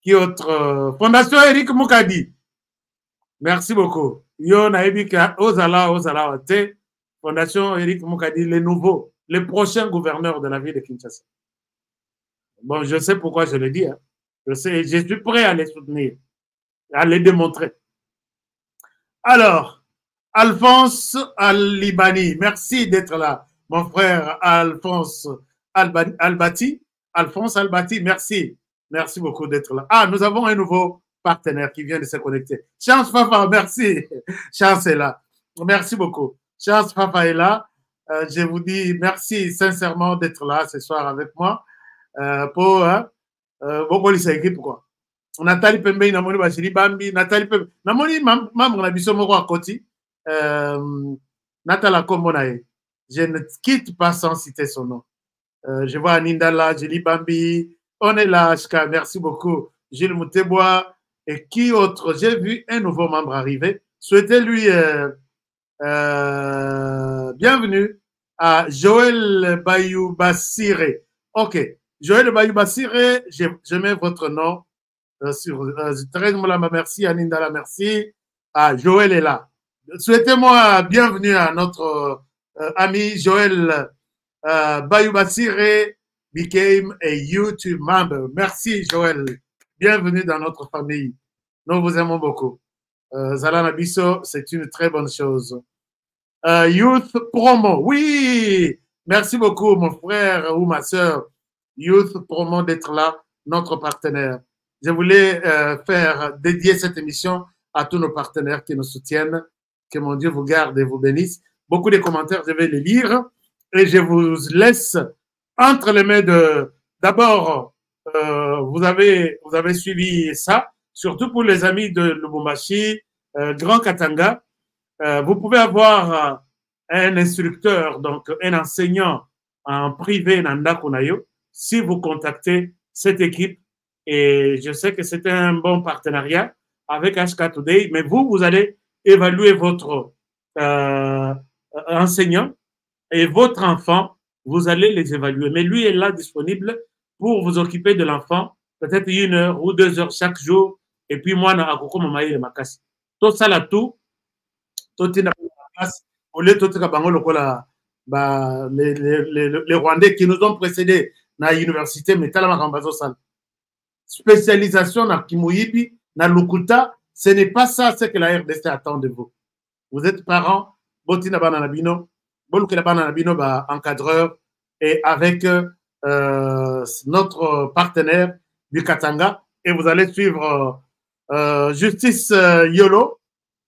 Qui autre euh, Fondation Eric Moukadi. Merci beaucoup. Yo Naibika Ozala Ozala Ote. Fondation Eric Moukadi, les nouveaux, les prochains gouverneurs de la ville de Kinshasa. Bon, je sais pourquoi je le dis. Hein. Je sais, je suis prêt à les soutenir, à les démontrer. Alors, Alphonse Al-Libani, merci d'être là. Mon frère Alphonse Al-Bati. Alphonse Al-Bati, merci. Merci beaucoup d'être là. Ah, nous avons un nouveau partenaire qui vient de se connecter. Chance Fafa, merci. Chance est là. Merci beaucoup. Chance Fafa est là. Euh, je vous dis merci sincèrement d'être là ce soir avec moi. Euh, pour hein, euh, beaucoup de équipe quoi. Nathalie Pembe, Namoni Bachiri Bambi, Nathalie Pembe, Namoni membre de Bisso Moro à Koti, euh, Nathalie Kombonae. Je ne quitte pas sans citer son nom. Euh, je vois Anindala, Julie Bambi, on est là, Ashka, merci beaucoup. Gilles Moutebois, et qui autre? J'ai vu un nouveau membre arriver. Souhaitez-lui euh, euh, bienvenue à Joël Bayou Bassiré. Ok. Joël Bayou Bassiré, je, je mets votre nom euh, sur euh, Thérèse Moulama, merci, Anindala, merci. Ah, Joël est là. Souhaitez-moi bienvenue à notre euh, ami Joël euh, Bayou Bassiré became a YouTube member. Merci Joël. Bienvenue dans notre famille. Nous vous aimons beaucoup. Euh, Zalana Bisso, c'est une très bonne chose. Euh, Youth Promo, oui. Merci beaucoup mon frère ou ma soeur. Youth Promo d'être là, notre partenaire. Je voulais euh, faire dédier cette émission à tous nos partenaires qui nous soutiennent. Que mon Dieu vous garde et vous bénisse. Beaucoup de commentaires, je vais les lire et je vous laisse entre les mains de... D'abord, euh, vous avez vous avez suivi ça, surtout pour les amis de Lubumbashi, euh, Grand Katanga. Euh, vous pouvez avoir euh, un instructeur, donc un enseignant en privé, Nanda Kunayo, si vous contactez cette équipe, et je sais que c'est un bon partenariat avec H K Today, mais vous, vous allez évaluer votre euh, enseignant et votre enfant, vous allez les évaluer. Mais lui est là disponible pour vous occuper de l'enfant, peut-être une heure ou deux heures chaque jour, et puis moi, na akoko mamaye le makasi. Tout ça là, tout, tout est dans la place, au lieu de tout ça, bah, les, les, les, les Rwandais qui nous ont précédés dans l'université, mais talama rambazo sal. Spécialisation dans Kimoyibi, dans Lukuta, ce n'est pas ça ce que la R D C attend de vous. Vous êtes parents, Botina Bananabino, Bolukela Bananabino, bah, encadreur, et avec euh, notre partenaire du Katanga, et vous allez suivre euh, Justice euh, Yolo,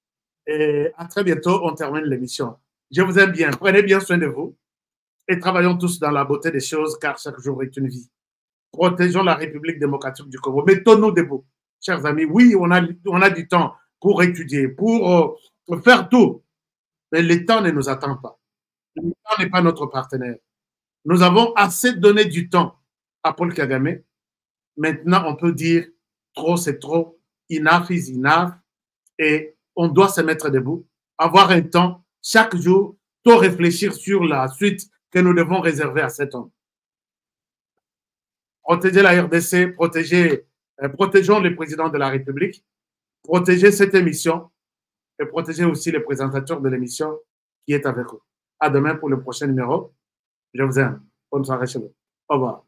et à très bientôt, on termine l'émission. Je vous aime bien, prenez bien soin de vous, et travaillons tous dans la beauté des choses, car chaque jour est une vie. Protégeons la République démocratique du Congo. Mettons-nous debout, chers amis. Oui, on a, on a du temps pour étudier, pour euh, faire tout, mais le temps ne nous attend pas. Le temps n'est pas notre partenaire. Nous avons assez donné du temps à Paul Kagame. Maintenant, on peut dire trop, c'est trop. Enough is enough. Et on doit se mettre debout, avoir un temps, chaque jour, tout réfléchir sur la suite que nous devons réserver à cet homme. Protéger la R D C, protéger, euh, protégeons le président de la République, protéger cette émission et protéger aussi le présentateur de l'émission qui est avec vous. À demain pour le prochain numéro. Je vous aime. Bonne soirée chez vous. Au revoir.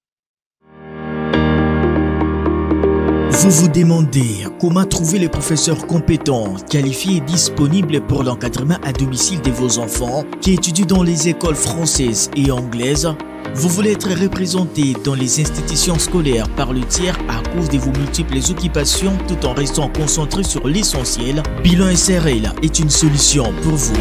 Vous vous demandez comment trouver les professeurs compétents, qualifiés et disponibles pour l'encadrement à domicile de vos enfants qui étudient dans les écoles françaises et anglaises. Vous voulez être représenté dans les institutions scolaires par le tiers à cause de vos multiples occupations tout en restant concentré sur l'essentiel. Bilan S R L est une solution pour vous.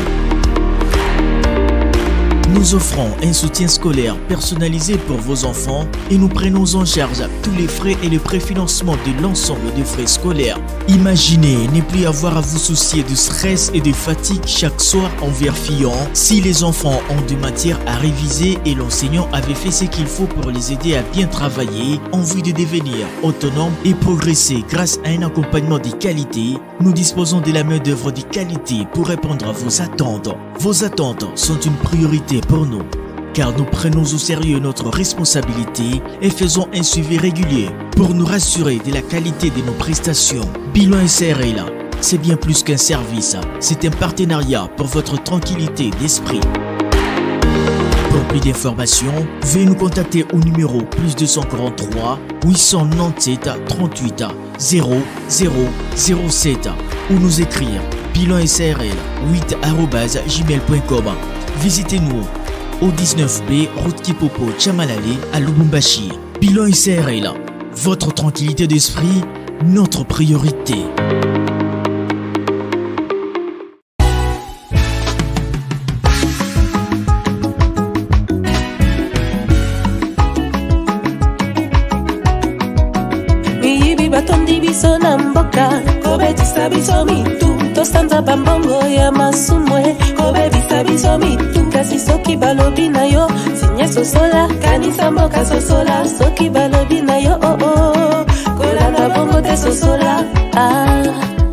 Nous offrons un soutien scolaire personnalisé pour vos enfants et nous prenons en charge tous les frais et le préfinancement de l'ensemble des frais scolaires. Imaginez ne plus avoir à vous soucier de stress et de fatigue chaque soir en vérifiant si les enfants ont des matières à réviser et l'enseignant avait fait ce qu'il faut pour les aider à bien travailler en vue de devenir autonomes et progresser grâce à un accompagnement de qualité. Nous disposons de la main-d'œuvre de qualité pour répondre à vos attentes. Vos attentes sont une priorité pour nous. car nous prenons au sérieux notre responsabilité et faisons un suivi régulier pour nous rassurer de la qualité de nos prestations. Bilan S R L, c'est bien plus qu'un service, c'est un partenariat pour votre tranquillité d'esprit. Pour plus d'informations, veuillez nous contacter au numéro plus deux cent quarante-trois huit cent quatre-vingt-dix-sept trente-huit zéro zéro zéro sept ou nous écrire bilan S R L huit arobase gmail point com. Visitez-nous au dix-neuf B, route Kipopo, Tchamalale, à Lubumbashi. Bilan S R L, votre tranquillité d'esprit, notre priorité. Miyibi batondi biso na mboka, kobetisa biso mitu, tosanza bambongo ya masumwe, kobebisa biso mitu, kasi soki balobi na yo, sinye sosola, kanisa mboka sosola, soki balobi na yo, oh oh, kolanda bongo te sosola, ah.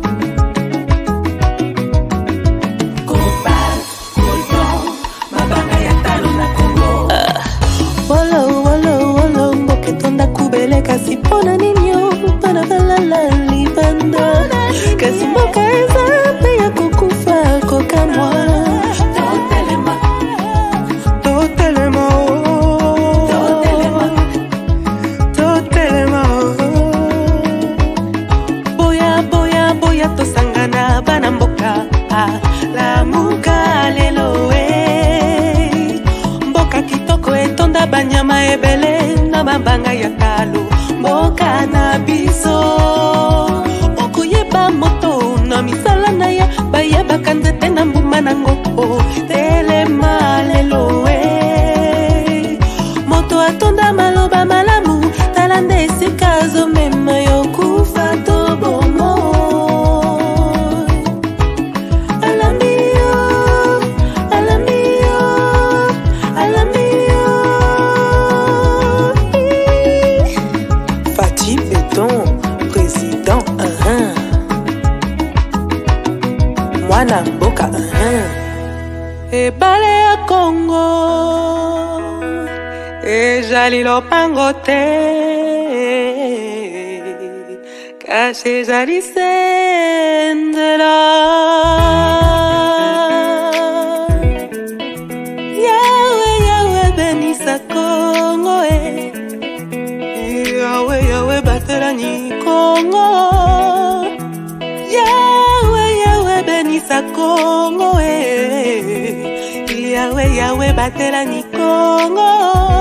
Wolo, wolo, wolo, mboke tonda kubele, kasi pona ninyo, pana balala libanda, kasi mboka eza pe ya kukufa kokamwa. Totelema, totelema, totelema, boya, boya, boya, tosangana bana mboka, la muka lelo eh, mboka kitoko etonda banyama ebele na mabanga ya talo, mboka na biso okuyeba moto na misala na ya bayebaka nzete na mbuma na ngoko, telema lelo eh, moto atonda maloba malamu, tala nde esika azomema yo kufa to bomo. Mwana mboka uh-huh. Ebale ya Congo ezali lopango te, kasi ezali sendela. Yawe, Yawe benisa Congo eh. Yawe, Yawe batelani Congo, benisa Congo eh, Yawe Yawe batela ni Congo.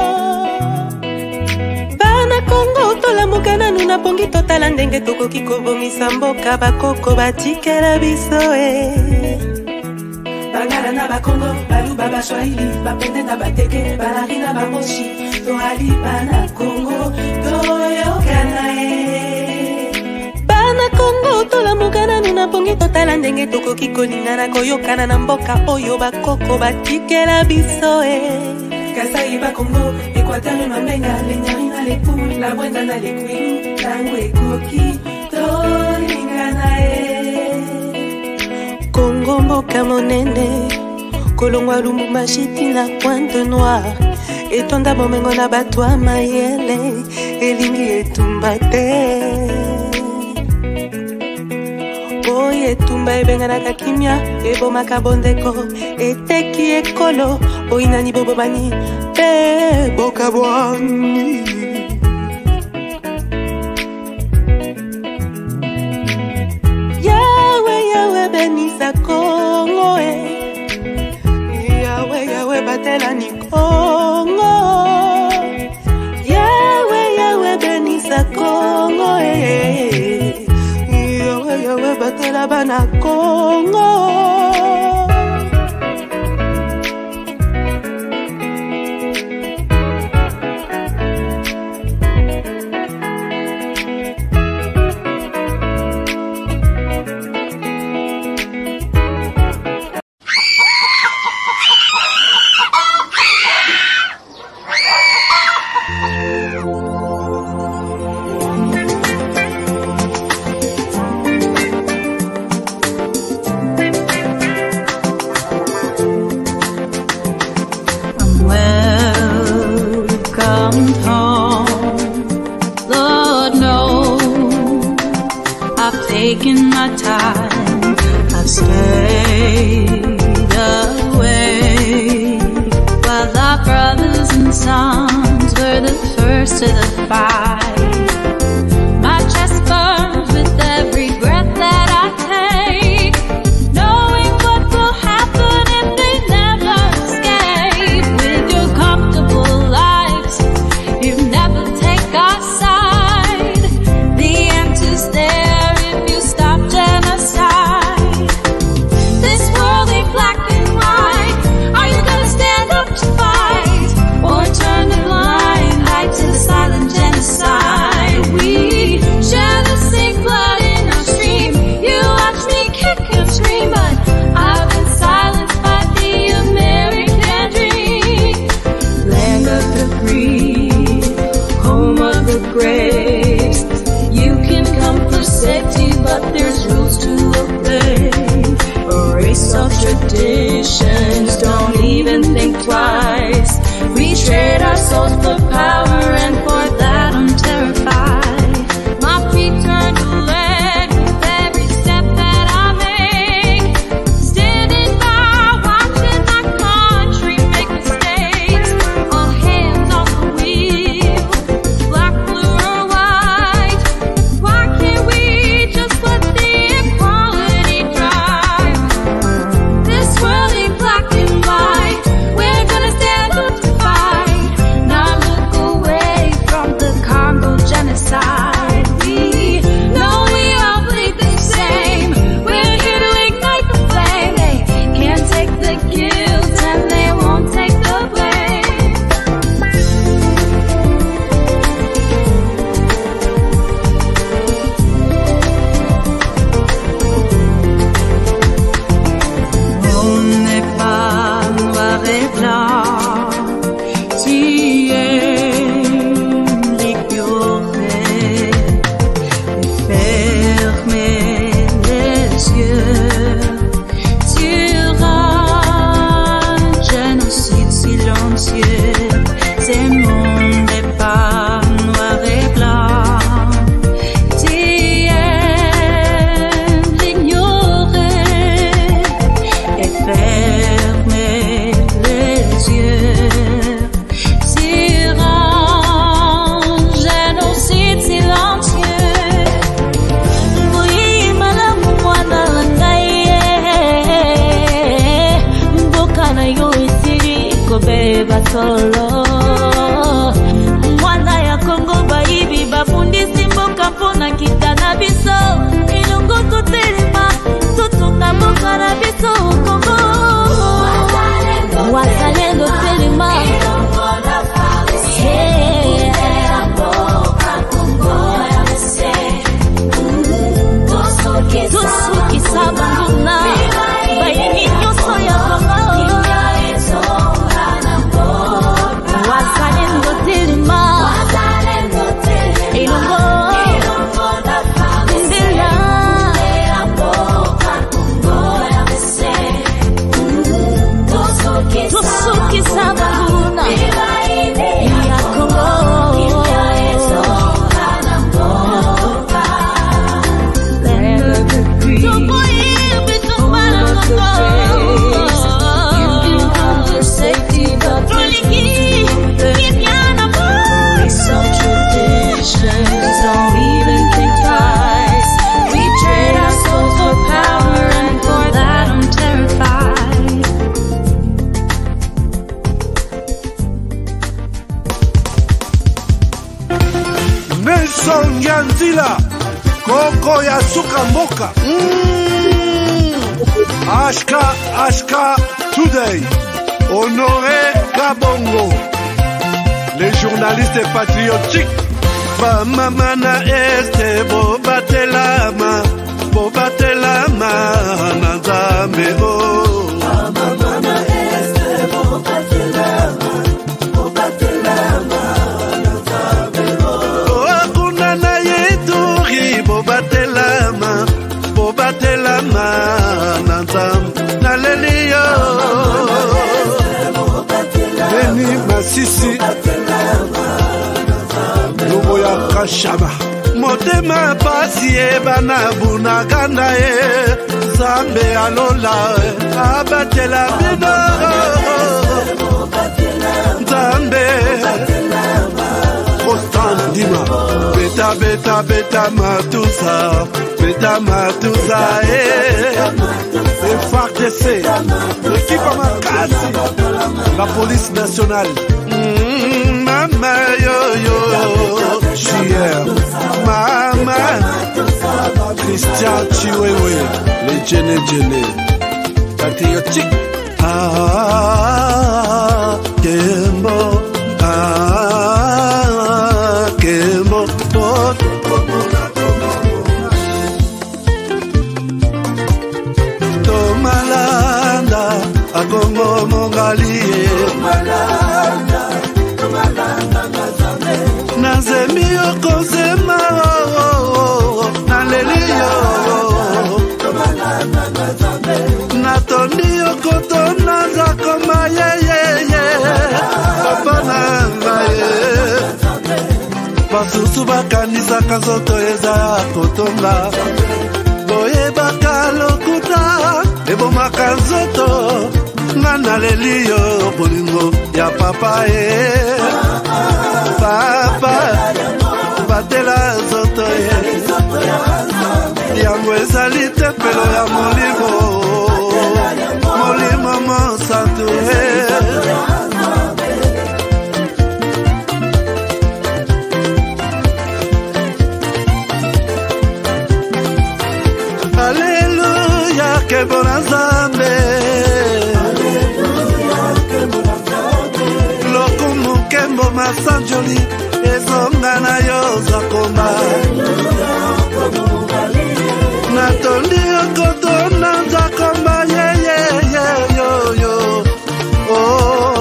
Bana Congo tolamuka nanu na pongi totala ndenge tokoki kobongisa mboka, bakoko batikela biso eh. Bangala na bakongo, baluba bashwahili, bapende na bateke, balari na bamoshi, toali bana Congo, toyokana eh. Bana Congo tolamuka nanu na pongi totala ndenge tokoki kolingana koyokana na mboka oyo bakoko batikela biso eh. Kasai ba Congo, Equateur Mamenga, Lenyari na Lepu, la Bwenda na Lekwilu, tango ekoki tolingana eh. Congo mboka monene, kolongwa Lubumbashi na Pointe Noire, etonda bomengo na bato ya mayele, elingi etumba te. Oye tumba ebenganaka kimia, ebomaka bondeko, eteki ekolo, oinani bobomani, pe boka bwani. Yawe, Yawe benisa Congo eh, Yawe, Yawe batela ni Congo, Yawe, Yawe benisa Congo eh, Yawe, Yawe batela bana Congo. to the fight. My chest burns with every breath that I take, knowing what will happen if they never escape. With your comfortable lives, you never take our side. The answer's there if you stop genocide. This world ain't black and white. Are you gonna stand up to fight, or turn a blind eye to the silent genocide? We share the same blood in our stream. You watch me kick and scream, but I've been silenced by the American dream. Land of the free, home of the graves. You can come for safety, but there's rules to obey. Erase all traditions, don't even think twice. We trade our souls for power, and for that I'm terrified. My feet turn to lead with every step that I make. Standing by, watching my country make mistakes. All hands on the wheel, black, blue, or white. Why can't we just let the equality drive? This world ain't black and white. We're gonna stand up to fight, not look away from the Congo genocide. We know we all bleed the same. We're here to ignite the flame. They can't take the guilt, and they won't take the blame. On n'est pas noir et blanc, tu aimes l'ignorer et fermer les yeux sur un génocide silencieux. Ce monde n'est pas noir et blanc, tu aimes l'ignorer et fermer les yeux sur un génocide silencieux. Oui, madame, mwana ngai, mboka na yo esili kobeba solo. Mwana ya Kongo baibi bafundisi mboka mpona kita na biso. Ilungu tutelema, tutunga mboka na biso Kongo. Wazalendo telema, tusuki sabanguna, bayini nyuso ya Kongo. Wazalendo telema, ilungo ndela, tusuki sabanguna ya Kongo. Nelson Yanzila, Koko ya Suka Mboka. Mm. Ashka, Ashka Today, Honoré Kabongo, les journalistes patriotiques. Bamamana este bobatelama, bobatelama nazambe o. Bamamana este bobatelama, bobatelama nazambe o. Akuna na yeturi bobatelama, bobatelama nazambe naleliyo. Beni Masisi. Lubo ya Kashaba Motema pasi eba na bunaganda e Zambe alola e Abatela bino Zambe Costa Dima. Beta, beta, beta, matusa. Beta, matusa, eh. Et F A R D C. L'équipe à Makassi. La police nationale. Mm, mama, yo, yo. Chier. Mama. Christian Chiwewe. Les Djene Djene. Patriotique. Ah, Kembo. Ah, Kembo. Tomalanda, Akongo Mongalie. Tomalanda, Tomalanda, Nazame. Nazemi Okozema, Nalelio. Tomalanda, Nazame. Natoni Okotona, Zakoma, ye, ye, ye. Papa Nangaye. Basusu bakanisa kazoto eza kotonga. Boye bakalokuta ebo makazoto ngana lelio bolingo ya papa e papa batela zoto e yango ezali tempelo ya molimo molimo mosantu e Alléluia, que bon ensemble. Lokumu kembo masanjoli, ezonga na yo zakoma. Natondi okotona zakoma, ye ye ye yo yo. Oh.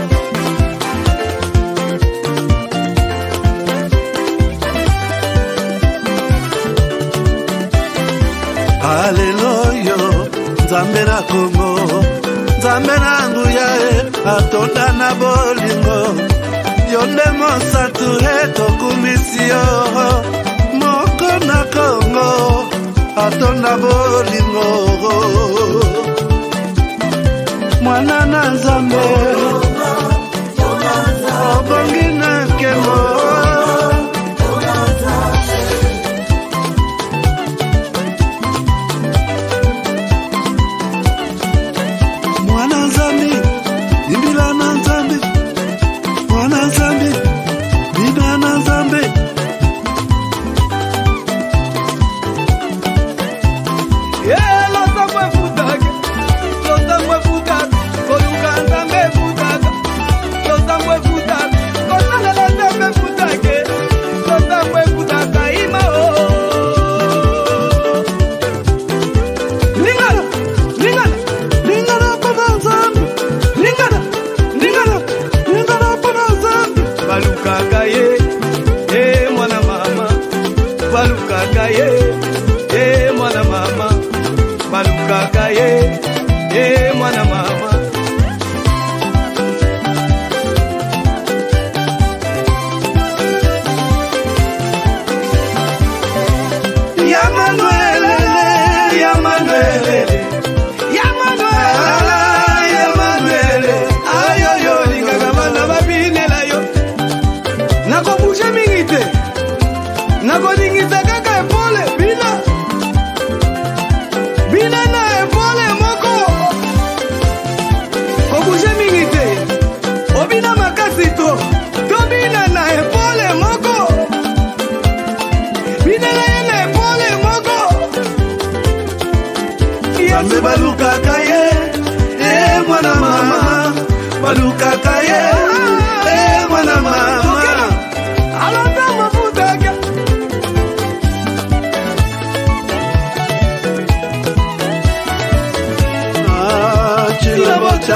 Hallelujah, Nzambe na Kongo, Nzambe na nguya e, atonda na bolingo, yonde mosatu eto kumisio, moko na Kongo, atonda bolingo, mwana na Nzambe, obongi na kemo.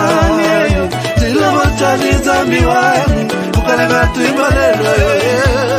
Chani, chani, zami wangu, ukalanga tuimbalelo, yeah.